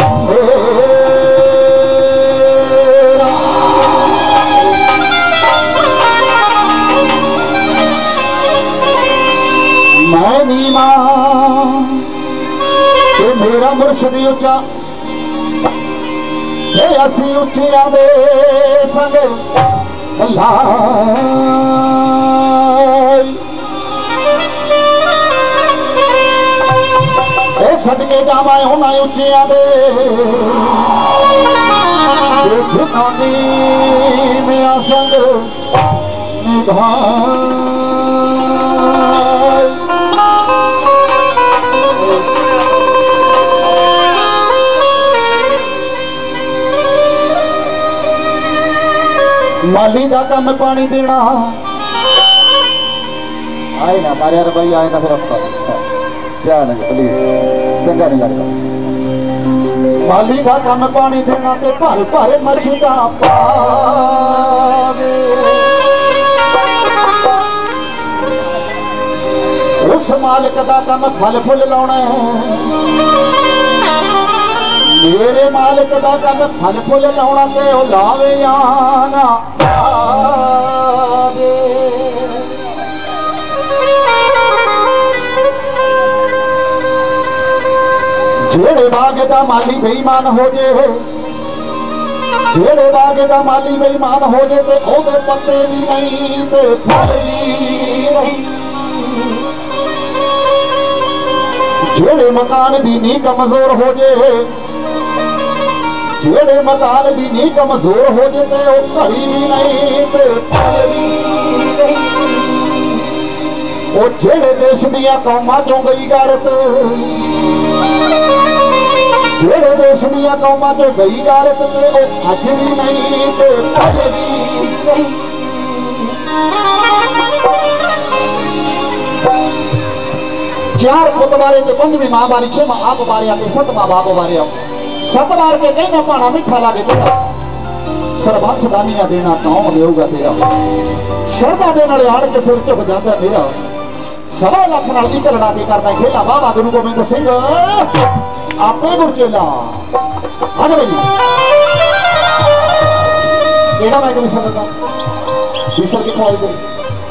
मैं नीमा मेरा मुर्शद उच्चा असी उच्चिया दे संग सदके जावा उन्हें उच्चिया दे मेरा संग निभा माली का कम पानी देना आए ना मारे यार भाई आए ना फिर ध्यान है प्लीज चंगा नहीं लगता माली का कम पानी देना ते भर भर मछदा पावे उस मालिक का कम फल फुल लाउणा मेरे मालिक का कम फल फुल लाउणा ते ओ लावे आना जेड़े बाग दा माली बेईमान हो जे जेड़े बागे दा माली बेईमान हो जे ते ओदे पत्ते भी नहीं ते फल भी नहीं। जेड़े मकान दी नी कमजोर हो जे, जेड़े मकान दी नी कमजोर हो जे ते ओ घड़ी भी नहीं ते फल भी नहीं। ओ जेड़े देश दियां कौमां चों गई गैरत, जेड़े देश दियां कौमां चों गई गैरत ते ओ अज भी नहीं ते कल भी नहीं। 4 पुत बारे ते 5वीं मां बारी 6वां आप बारिया ते 7वां बाप बारिया। 7 बार के कहना भाणा मिठा लागे तेरा, सरबंस दानिया देना कौन देऊगा तेरा। शरदा दे नाल आण के सिर झुक जांदा मेरा, 1.25 लाख नाल एक लड़ा के करदा खेला बाबा गुरु गोबिंद सिंह आपे गुरचेला। आजा भाई केड़ा मैं विसल दा विसल किथों आई तेरी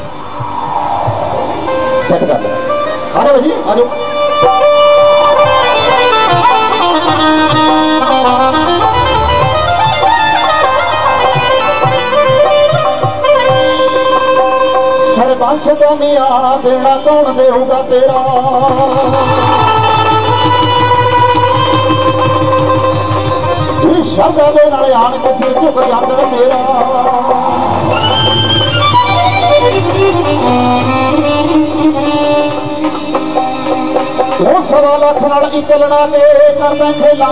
सेट कर ले। आजा भाई आजो सरबंस दुनिया देना कौन देऊगा तेरा। शरदा दे नाल आण के सिर झुक जांदा मेरा। तू 1.25 लाख नाल एक लड़ा के करदा खेला,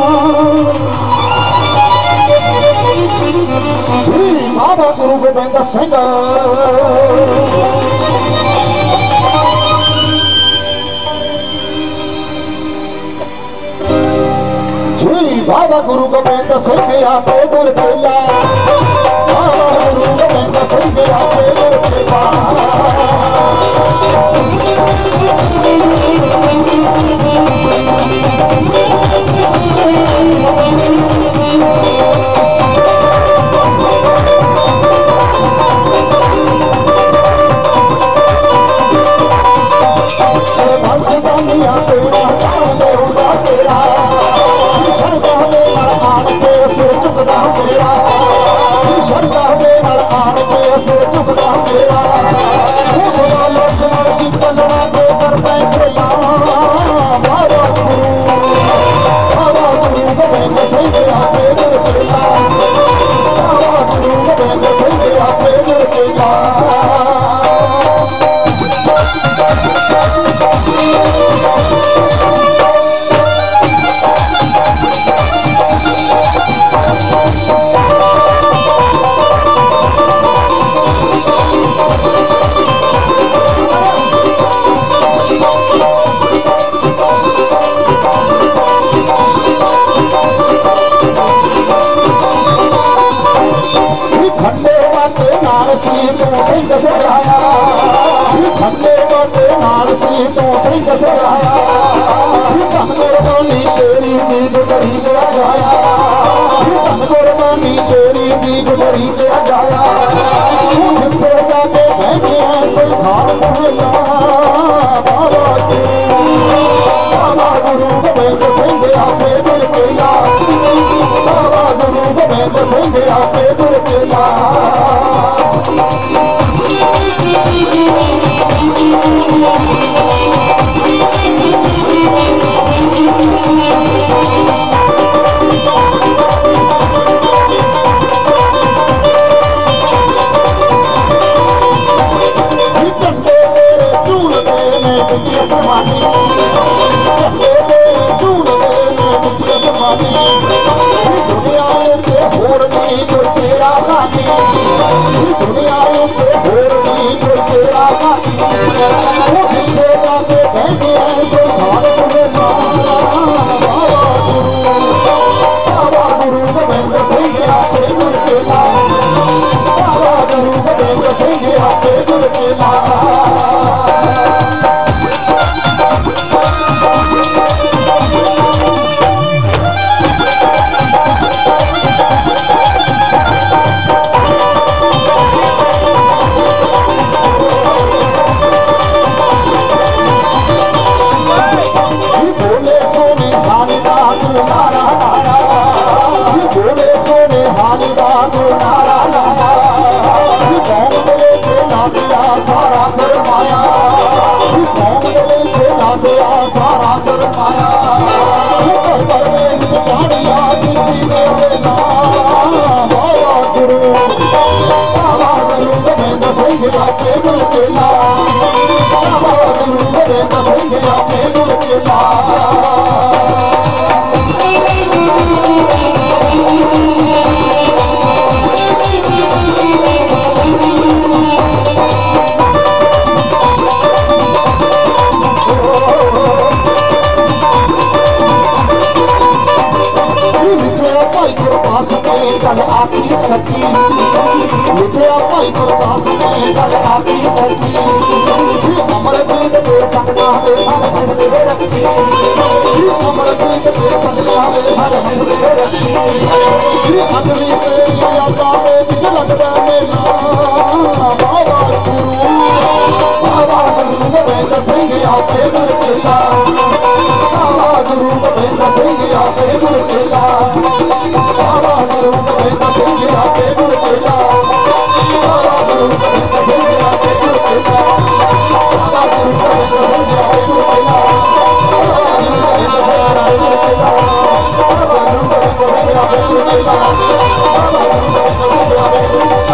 जी बाबा गुरु गोबिंद सिंह बाबा गुरु गोबिंद सिंह आपे गुरचेला। बाबा गुरु गोबिंद सिंह आपे गुरचेला। सरबंस दुनिया तेरा कौन देऊगा तेरा। शरदा दे नाल आण के सिर झुकदा मेरा, शरदा दे नाल आण के सिर झुकदा मेरा। 1.25 लाख नाल एक लड़ा के करदा खेला बाबा गुरु गोबिंद सिंह आपे गुरचेला। बाबा गुरु गोबिंद सिंह आपे गुरचेला। खंडे बाटे नाल सी तू सिंह सजाया, खंडे बाटे नाल सी तू सिंह सजाया। धन कुर्बानी तेरी दीद करी दिया जाया, धन कुर्बानी तेरी दीद करी दिया जाया। जिथे जाके बैठे हैं संघार सहया बाबा गुरु गोबिंद सिंह आपे गुरचेला। बाबा गुरु गोबिंद सिंह आपे गुरचेला। झंडे तेरे झूलते ने पिछे समानी, झंडे तेरे झूलते ने पिछे समानी। दुनिया के होर नहीं कोई जी दे देना बाबा गुरु गोबिंद सिंह आपे गुरु चेला बाबा गुरु गोबिंद सिंह आपे गुरु चेला भाई गुरदास ने गल आखी सच्ची लिखिया भाई गुरदास ने गल आखी सच्ची अमरजीत के संगना दे सर हंसदे रखी अमरजीत के संगना दे सर हंसदे रखी अगली तेरी यादां दे विच लगदा मेला बाबा गुरु गोबिंद सिंह आपे गुरु चेला बाबा गुरु गोबिंद सिंह आपे गुरु चेला बाबा गुरु गोबिंद सिंह आपे गुरु चेला बाबा गुरु गोबिंद सिंह आपे गुरु चेला बाबा गुरु गोबिंद सिंह आपे गुरु चेला बाबा गुरु गोबिंद सिंह आपे गुरु चेला बाबा गुरु गोबिंद सिंह आपे गुरु चेला बाबा गुरु गोबिंद सिंह आपे गुरु चेला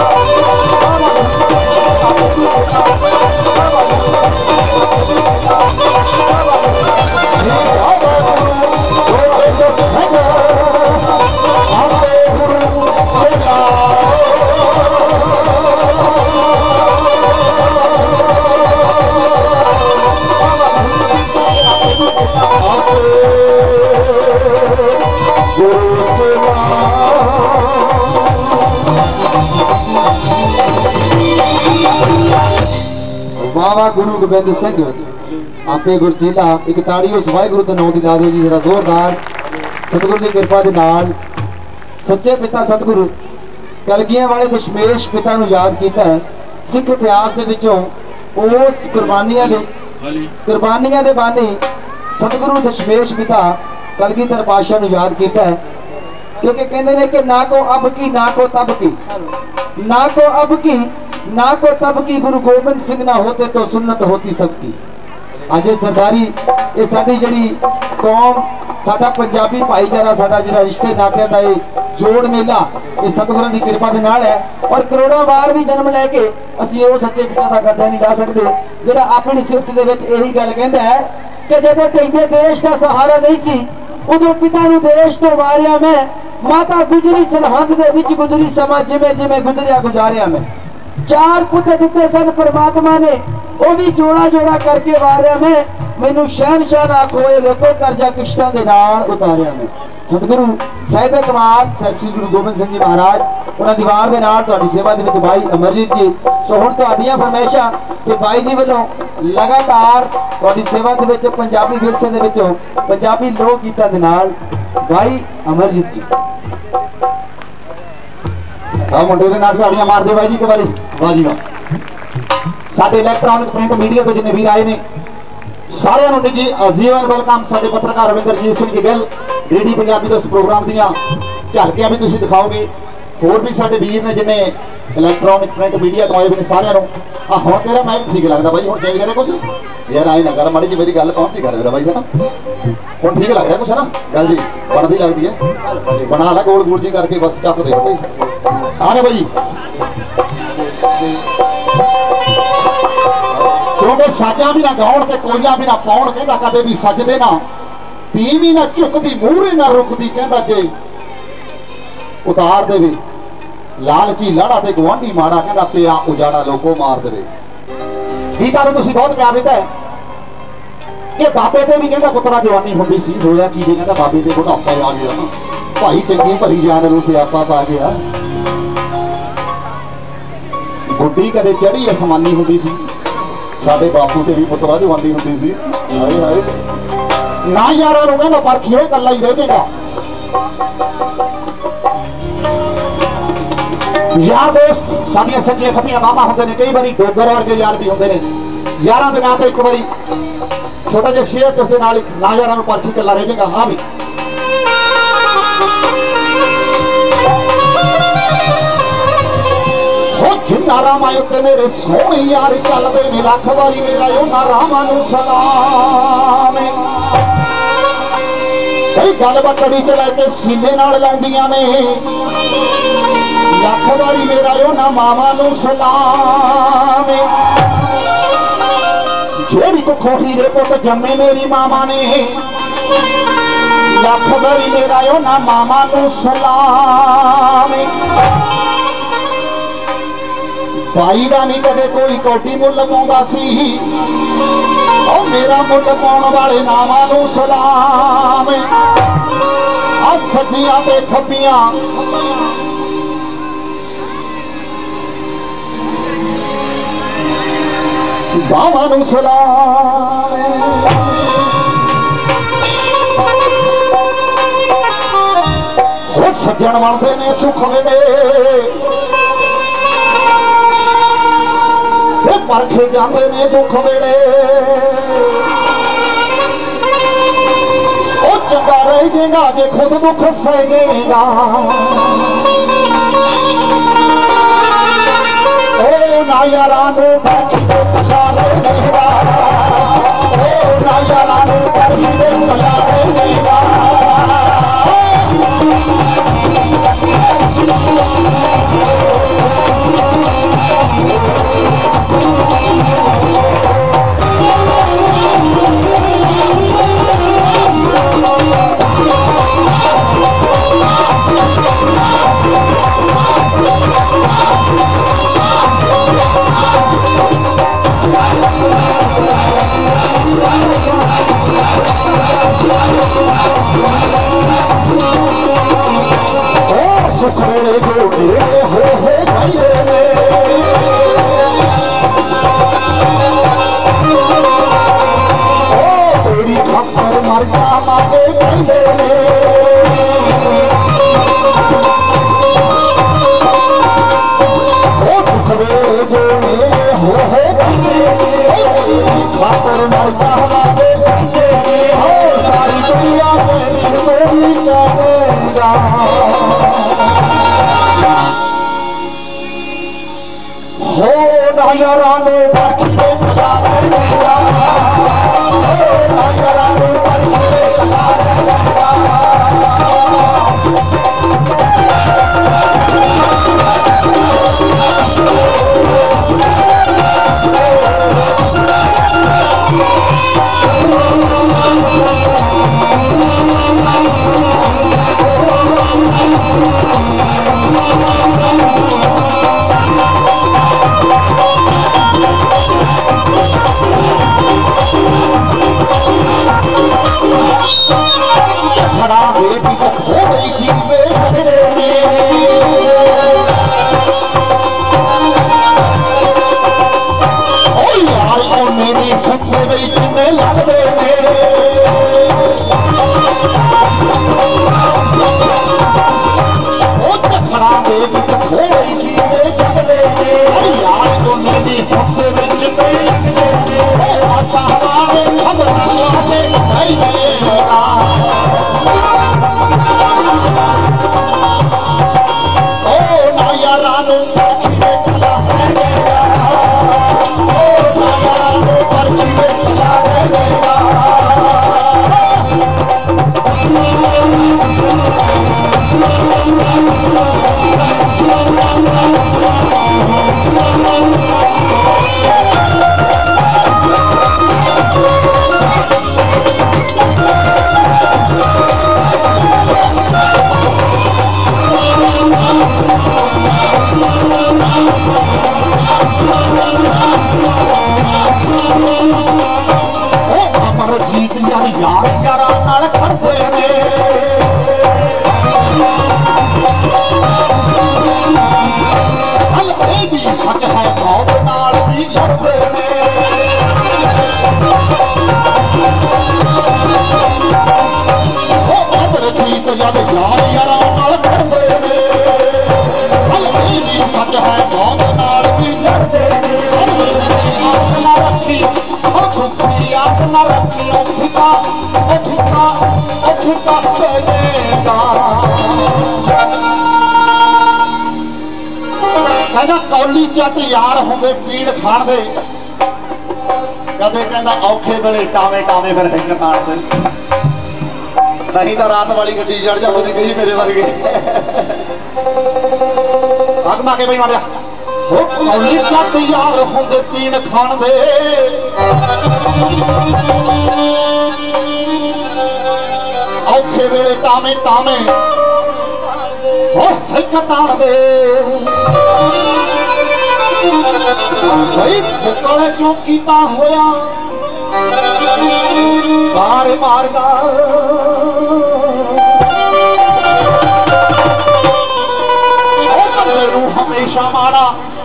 बाबा गुरु गोबिंद सिंह आपे गुरु चेला एक ताड़ी उस वाहिगुरु के नाम की ला दो जी जरा जोरदार सतगुरु की कृपा के नाल सच्चे पिता सतगुरु कलगियां वाले दशमेश पिता नूं याद किया है सिख इतिहास के विचों उस कुर्बानियां दे बानी सतगुरु दशमेश पिता कलगीधर पातशाह नूं याद किया है क्योंकि कहते हैं कि ना को अब की ना को तब की ना को अब की ना को तब की गुरु गोबिंद सिंह ना होते तो सुन्नत होती सबकी अज सरदारी ये साडी जिहड़ी कौम साडा पंजाबी भाईचारा साडा जिहड़ा रिश्ते नातिਆਂ ਦਾ जोड़ मेला ये सतगुरां की कृपा के नाल है और करोड़ों बार भी जन्म लैके असीं वो सच्चे पिता दा करदा नहीं ला सकते जिहड़ा अपनी सिफत दे विच यही गल कहंदा है कि जदों ढेंगे देश का सहारा नहीं सी उदों पिता नूं देश तो वारिया मैं माता गुजरी सरहंद दे विच गुजरी समा जिवें जिवें गुजरिया गुजारिया मैं चार पुत्र दिते सन परमात्मा ने वो भी जोड़ा जोड़ा करके वारिया में मैनू शहनशाह ना खोए लोको करजा किश्तां दे नाल उतारिया में सतगुरु साहिब कमाल साहिब श्री गुरु गोबिंद सिंह जी महाराज उन्हां दीवार दे नाल तुहाडी सेवा दे विच भाई अमरजीत जी सो हुण तुहाडीआं फरमाइशां ते भाई जी वल्लों लगातार तुहाडी सेवा दे विच पंजाबी विरसे दे विचों पंजाबी लोक गीतां दे नाल भाई अमरजीत जी मुंडे के नाल ताड़ियां मार दे भाई जी एक बारी वाह जी वाह साडे इलैक्ट्रॉनिक प्रिंट मीडिया तो जिन्ने वीर आए ने सारिਆਂ ਨੂੰ जी अजीवन वेलकम साडे पत्रकार रविंदरजीत सिंह जी गिल रेडी पंजाबी दे प्रोग्राम दियां झलकियां भी तुसीं दिखाओगे होर भी साडे वीर ने जिन्ने इलैक्ट्रॉनिक प्रिंट मीडिया तो आए हुए सारिਆਂ ਨੂੰ हुण तेरा माइक ठीक लगदा भाई हुण चेंज करे कुछ यार आए ना कर माड़ी जी मेरी गल पहुंचती कर मेरा भाई है ना हुण ठीक लग रहा कुछ है ना गल जी बनदी लगदी है बना ला गोल गोल जी करके बस चप दे भाई आ जा भाई क्योंकि साजा भी ना गाउण ते कोयला भी ना पाउण कहंदा कदे भी सजदे ना ती भी ना झुकदी मूहरे ना रुकदी कहंदा जे उतार देवे लालची लाड़ा ते गवांढी माड़ा कहंदा पिया उजाड़ा लोको मार देवे गीता नूं तुसीं बहुत प्यार दिता है कि बाबे ते भी कहंदा पुत्रा जवानी हुंदी सी होया की कहंदा बाबे ते बुढ़ापा आ गया भाई चंगी भली जान नूं सियापा पा गया बुढ़ी कदे चढ़ी असमानी हुंदी सी साडे बापू ते भी पुत्रा जवानी हुंदी सी हाय हाय ना यारां नूं कहंदा परखियो कल्ला ही रह जाएगा यार दोस्त साडियां सच्चियां खपियां मामा होंदे ने कई बारी डोगर वर्गे यार भी होंदे ने यारां दे नां ते एक बारी छोटा जिहा शेयर ते उसदे नाल ना यारां नूं परखी कल्ला रह जाएगा हां भी जिन्ना रामा उत्ते मेरे सोहणे यार चलदे ने लख वारी मेरा उन्हां रामा नूं सलाम गल बकड़ी च लैके सीने नाल लाउंदियां ने लख वारी मेरा उन्हां मावां नूं सलाम जेड़ी कुखों हीरे पुत जम्मे मेरी मामा ने लख वारी मेरा उन्हां मावां नूं सलाम भाई का नहीं कदे कोई कौटी मुल पाउंदा सी मेरा मुल पाउण वाले नावां नूं सलाम आ सज्जियां ते खब्बियां बावां नूं सलाम हो सज्जण बनदे ने सुख वेले परखे जाते ने दुख वेले ओ चंगा रह जाएगा जे खुद दुख सहेगा ओ ना यारा नूं परखी दे कला रह जाएगा ओ ना यारा नूं परखी दे कला रह जाएगा सुख वेले जो मेरे हो जाइए ने ओ तेरी खातर मर जावांगे कहले ने ओ सुख वेले जो मेरे हो जाइए तेरी खातर मर जावांगे ओ सारी दुनिया मेरी तो भी कहेगा हो ना यारा नूं परखी दे कला रह जाएगा हो ना यारा नूं परखी दे कला रह जाएगा कहना कौली जट यार होंगे पीड़ खाण दे कदे कहना औखे वेले टावे टावे फिर हिंग ताण दे नहीं तो रात वाली गड्डी चढ़ जाते ने कही मेरे वर्गे अग माके भाई मार जा हो कौली चट यार होंदे पीण खाण दे औखे वेले टामे टामे हो हक ताण दे भाई कोले क्यों कीता होया मार मारदा हमेशा मारा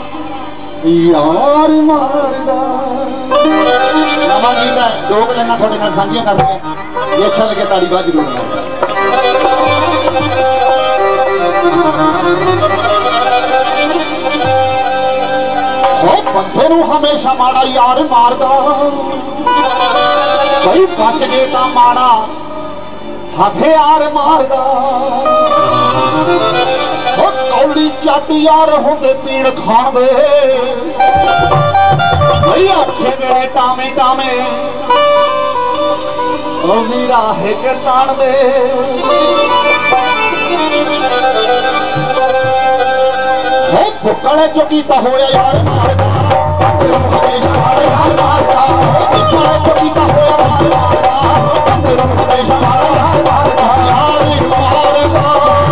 यार मारदा नवा गीत है दो गल्लां थोड़े नाल सांझियां कर रहे हैं ये अच्छा लगे ताड़ी बाज जरूर हो बंदे नूं हमेशा माड़ा यार मारदा भाई बच गए तां माड़ा हथियार मारदा कौली चट यार होंदे पीण खाण दे भाई आखे मेरे टामे टामे ओ वीरा हिक ताण दे हो भुक्कड़े चो कीता होया यार मारदा हमेशा माड़ा यार मारदा भुक्कड़े चो कीता होया यार मारदा हमेशा माड़ा यार मारदा यार मारदा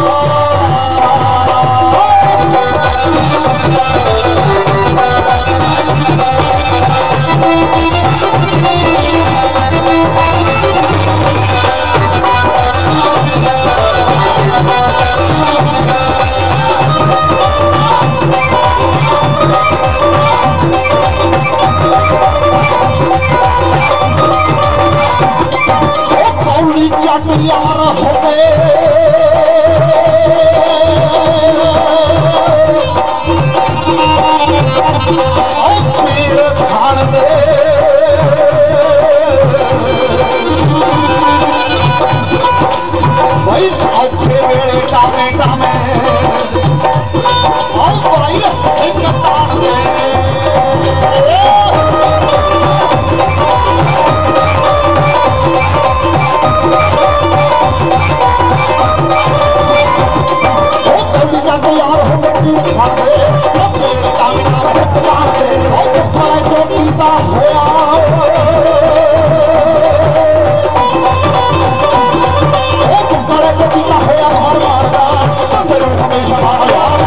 चट यार हो गए पीड़ खाण दे भाई औखे वेले टामे टामे भाई एक ताण दे यार हो पीड़ खाण दे टामे टामे ताण दे जो कीता होया कीता होया मार मारदा हमेशा मारा यार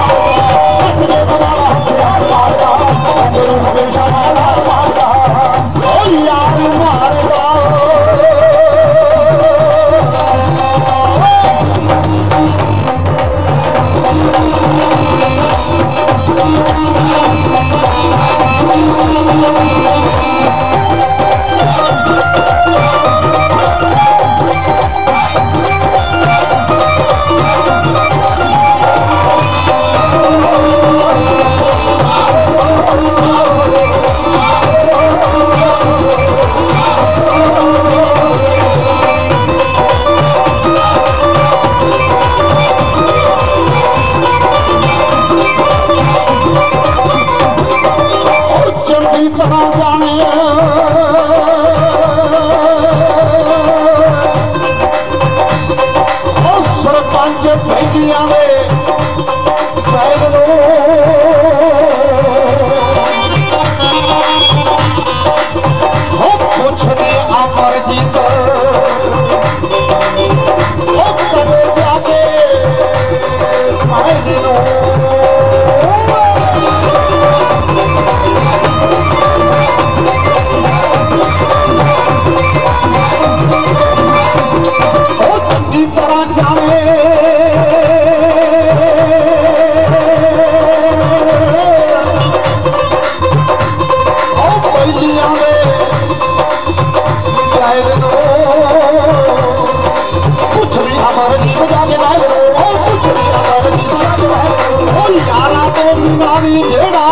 मारदा हमेशा मारा मारदा यार मारदा सरपंच बैलियां दे बैल लो पुछदे अमरजीत कदे जाके बैल लो चंगी तरह जाने बैलियां दे बैल लो पुछदी अमरजीत जाके बैल लो पुछदी अमरजीत जाके बैल लो यारा तो बिना भी जेड़ा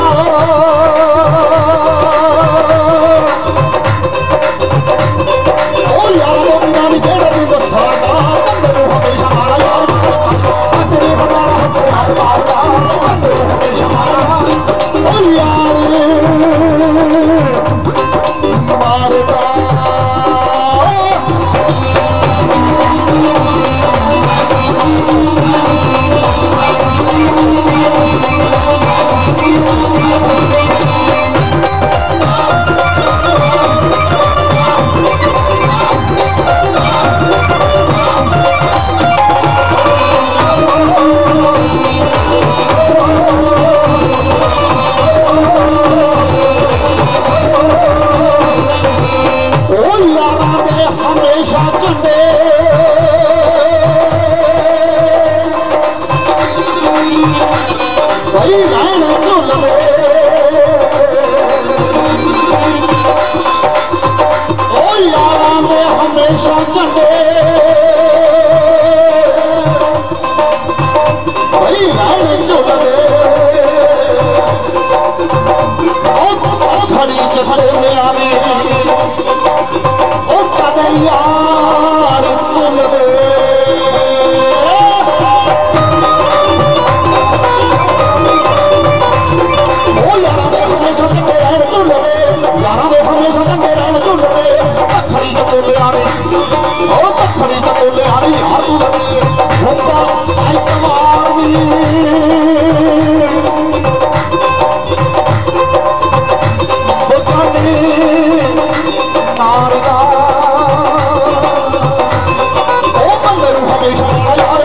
यारा तो बिना भी जेड़ा तू दसादा बंदे हमेशा मारा यार बंदे मारदा बंदे हमेशा मारा यार मारदा मारे यार तू होता ऐतवार मारदा ओ बंदे हमेशा यार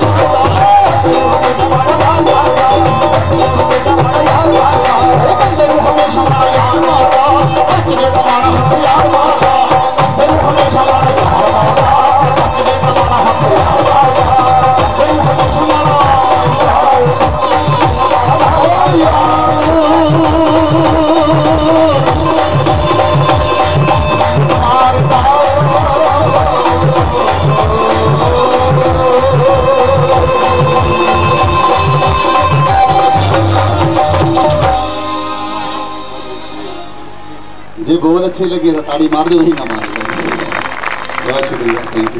जी बहुत अच्छी लगी तो ताड़ी मार दो नहीं ना मार बहुत शुक्रिया थैंक यू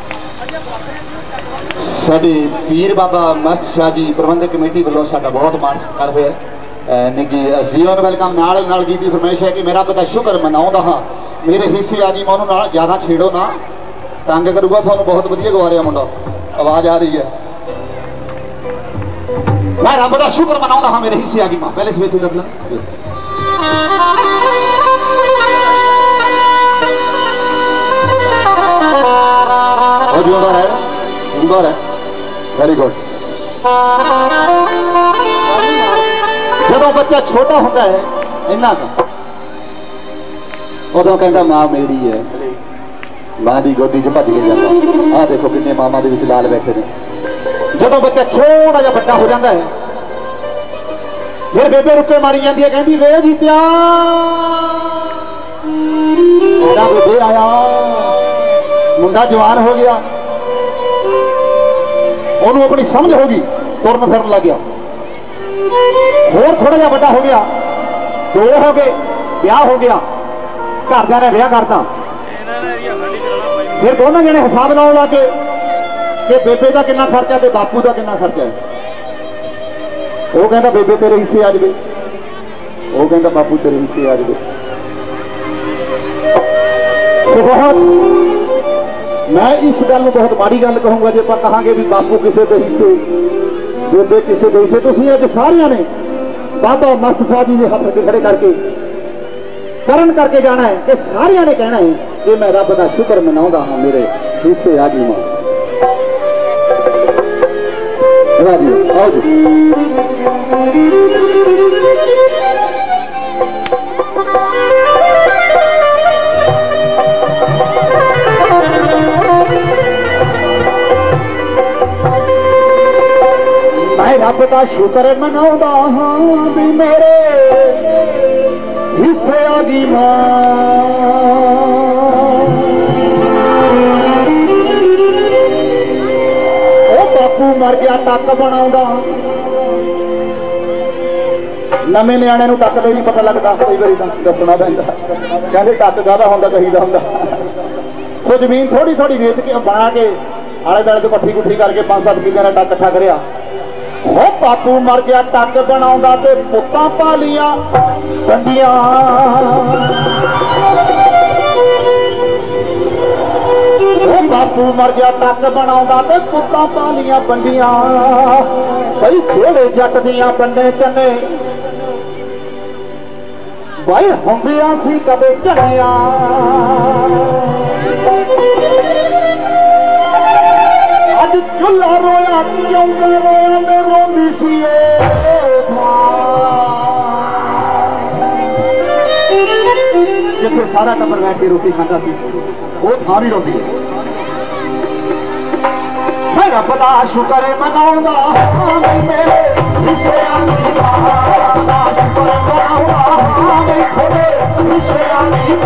साडे पीर बाबा मस्त शाह जी प्रबंधक कमेटी वालों साडा बहुत मान सत्कार होया निगी जीवन वेलकम नाल जी की फरमाइश है कि मेरा पता शुक्र मनाऊंदा हाँ मेरे हिस्से आ गई मैं उन्होंने ज़्यादा छेड़ो ना तंग करूँगा थानू बहुत वधिया गवा रहा मुंडा आवाज़ आ रही है मैं रब का शुक्र मनाऊंदा हाँ मेरे हिस्से आ गई मां पहले सवेत रब जिंदा है वेरी गुड जो बच्चा छोटा होता है इन्ना का उदों कहता मां मेरी है मां की गोदी च भज के जाता आ देखो किन्ने मामा के लाल बैठे ने जो बच्चा थोड़ा जा बड़ा हो जाता है फिर बेबे रुके मारी जाती है कहती वे जीत्या बेबे आया मुंडा जवान हो गया उन्होंने अपनी समझ होगी तुरन फिरन लग गया होर थोड़ा जा बड़ा हो गया दो हो गए ब्याह हो गया घरदियां ने ब्याह करता फिर दोनों जने हिसाब लाने लग गए कि बेबे का कितना खर्चा ते बापू का कितना खर्चा है वो कहता बेबे तेरे हिस्से आ जाए वो कहता बापू तेरे हिस्से आ जाए मैं इस गल में बहुत माड़ी गल कहूँगा जो आप कहांगे भी बापू किसी के हिस्से बेबे किसी के हिस्से तुम अज सारिया ने बाबा मस्त शाह जी के हथ अगे खड़े करके करण करके जाना है कि सारिया ने कहना है कि मैं रब का शुक्र मनाऊंगा हाँ मेरे हिस्से आ गई मां जी आओ जी मैं रब का शुक्र मनाऊंगा हाँ भी मेरे हिस्से आ गई मां ओ बापू मर गया टक बनाऊंगा नवे न्याणे नूं टक का ही नहीं पता लगता कई बार दसना पैंदा कहते टक काहदा हुंदा कहीदा हुंदा सो जमीन थोड़ी थोड़ी वेच के बना के आले दुआले तो कट्ठी कुट्ठी करके 5-7 किले का टक इकट्ठा करिया हो बापू मर गया टक बनाऊंगा ते पुत्तां पालियां बंदियां हो बापू मर गया टक बनाऊंगा ते पुत्तां पालियां बंदियां भाई जेड़े जट दियां बन्ने चन्ने भाई हुंदियां सी कदे चढ़िया अज चुल्हा रोया चौंका रोया मैं रोंदी सी जिथे सारा टब्बर बैठ के रोटी खाता सी वो थां भी रोंदी है मैं रब दा शुक्र मनाऊंगा मेरे हिस्से आ गई रब दा शुक्र मनाऊंगा मेरे थोड़े हिस्से आ गई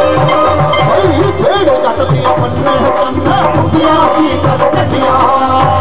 चटिया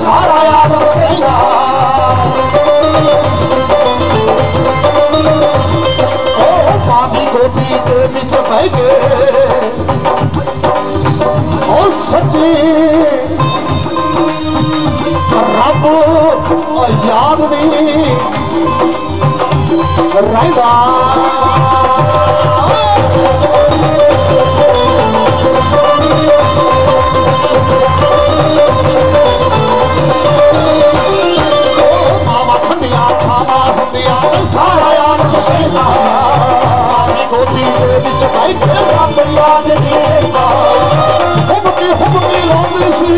सारा याद रहेगा ओ मां दी गोदी दे विच बह के ओ सच्ची रब याद नहीं रहता मामा ठंडिया छावा होंदिया सारा याद रहेगा गोदी दे विच बह के रब याद नहीं रहता हुबकी लाउंदी सी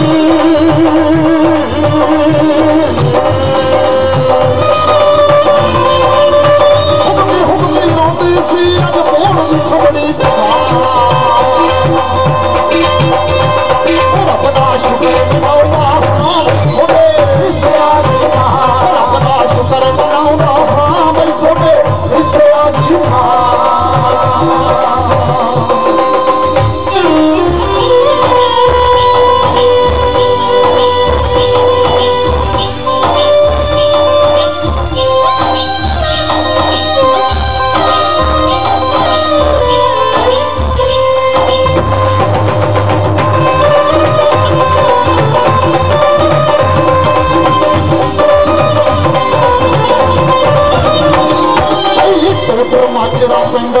माजरा पिंड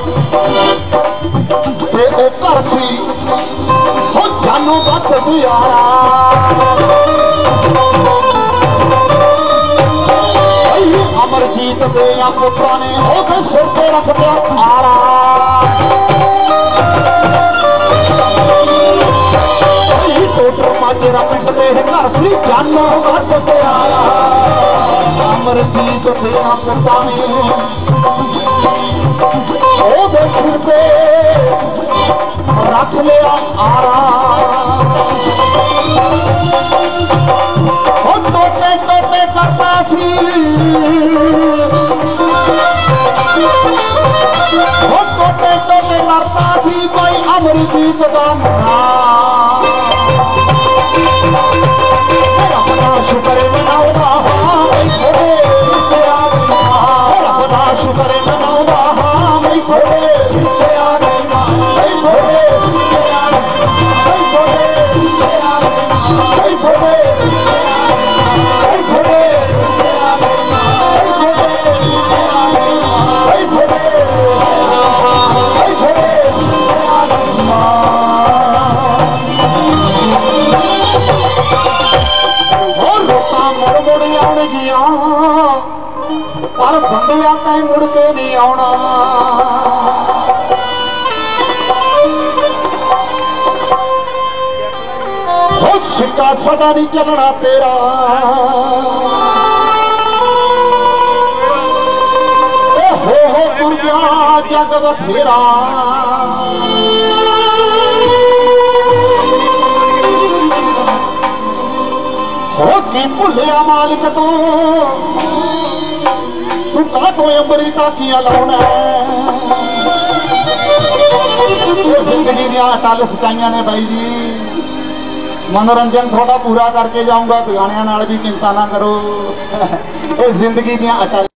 ते घर सी हो जानू बत प्यारा अमरजीत दे पुत्रा ने ओदे सिर ते रख दिया आरा टोटर माजरा पिंड ते घर सी जानू बत प्यारा अमरजीत दे पुत्रा ने ओदे सिर पे रख लिया आरा टोटे टोटे करता सी टोटे टोटे करता सी भाई अमरजीत का मुन्ना रबदा शुक्र मनाउदा रबदा शुक्र मनाउदा पर बंदिया तैं मुड़ के नहीं आना सिक्का सदा नहीं चलना तेरा हो दुनिया जग बथेरा हो की भुलिया मालिक तू का तो अंबरी ताकियां लाउना जिंदगी दियां टल सचाइयां ने बाई जी मनोरंजन थोड़ा पूरा करके जाऊंगा तो गाणियां नाल भी चिंता ना करो ये जिंदगी दियां अटल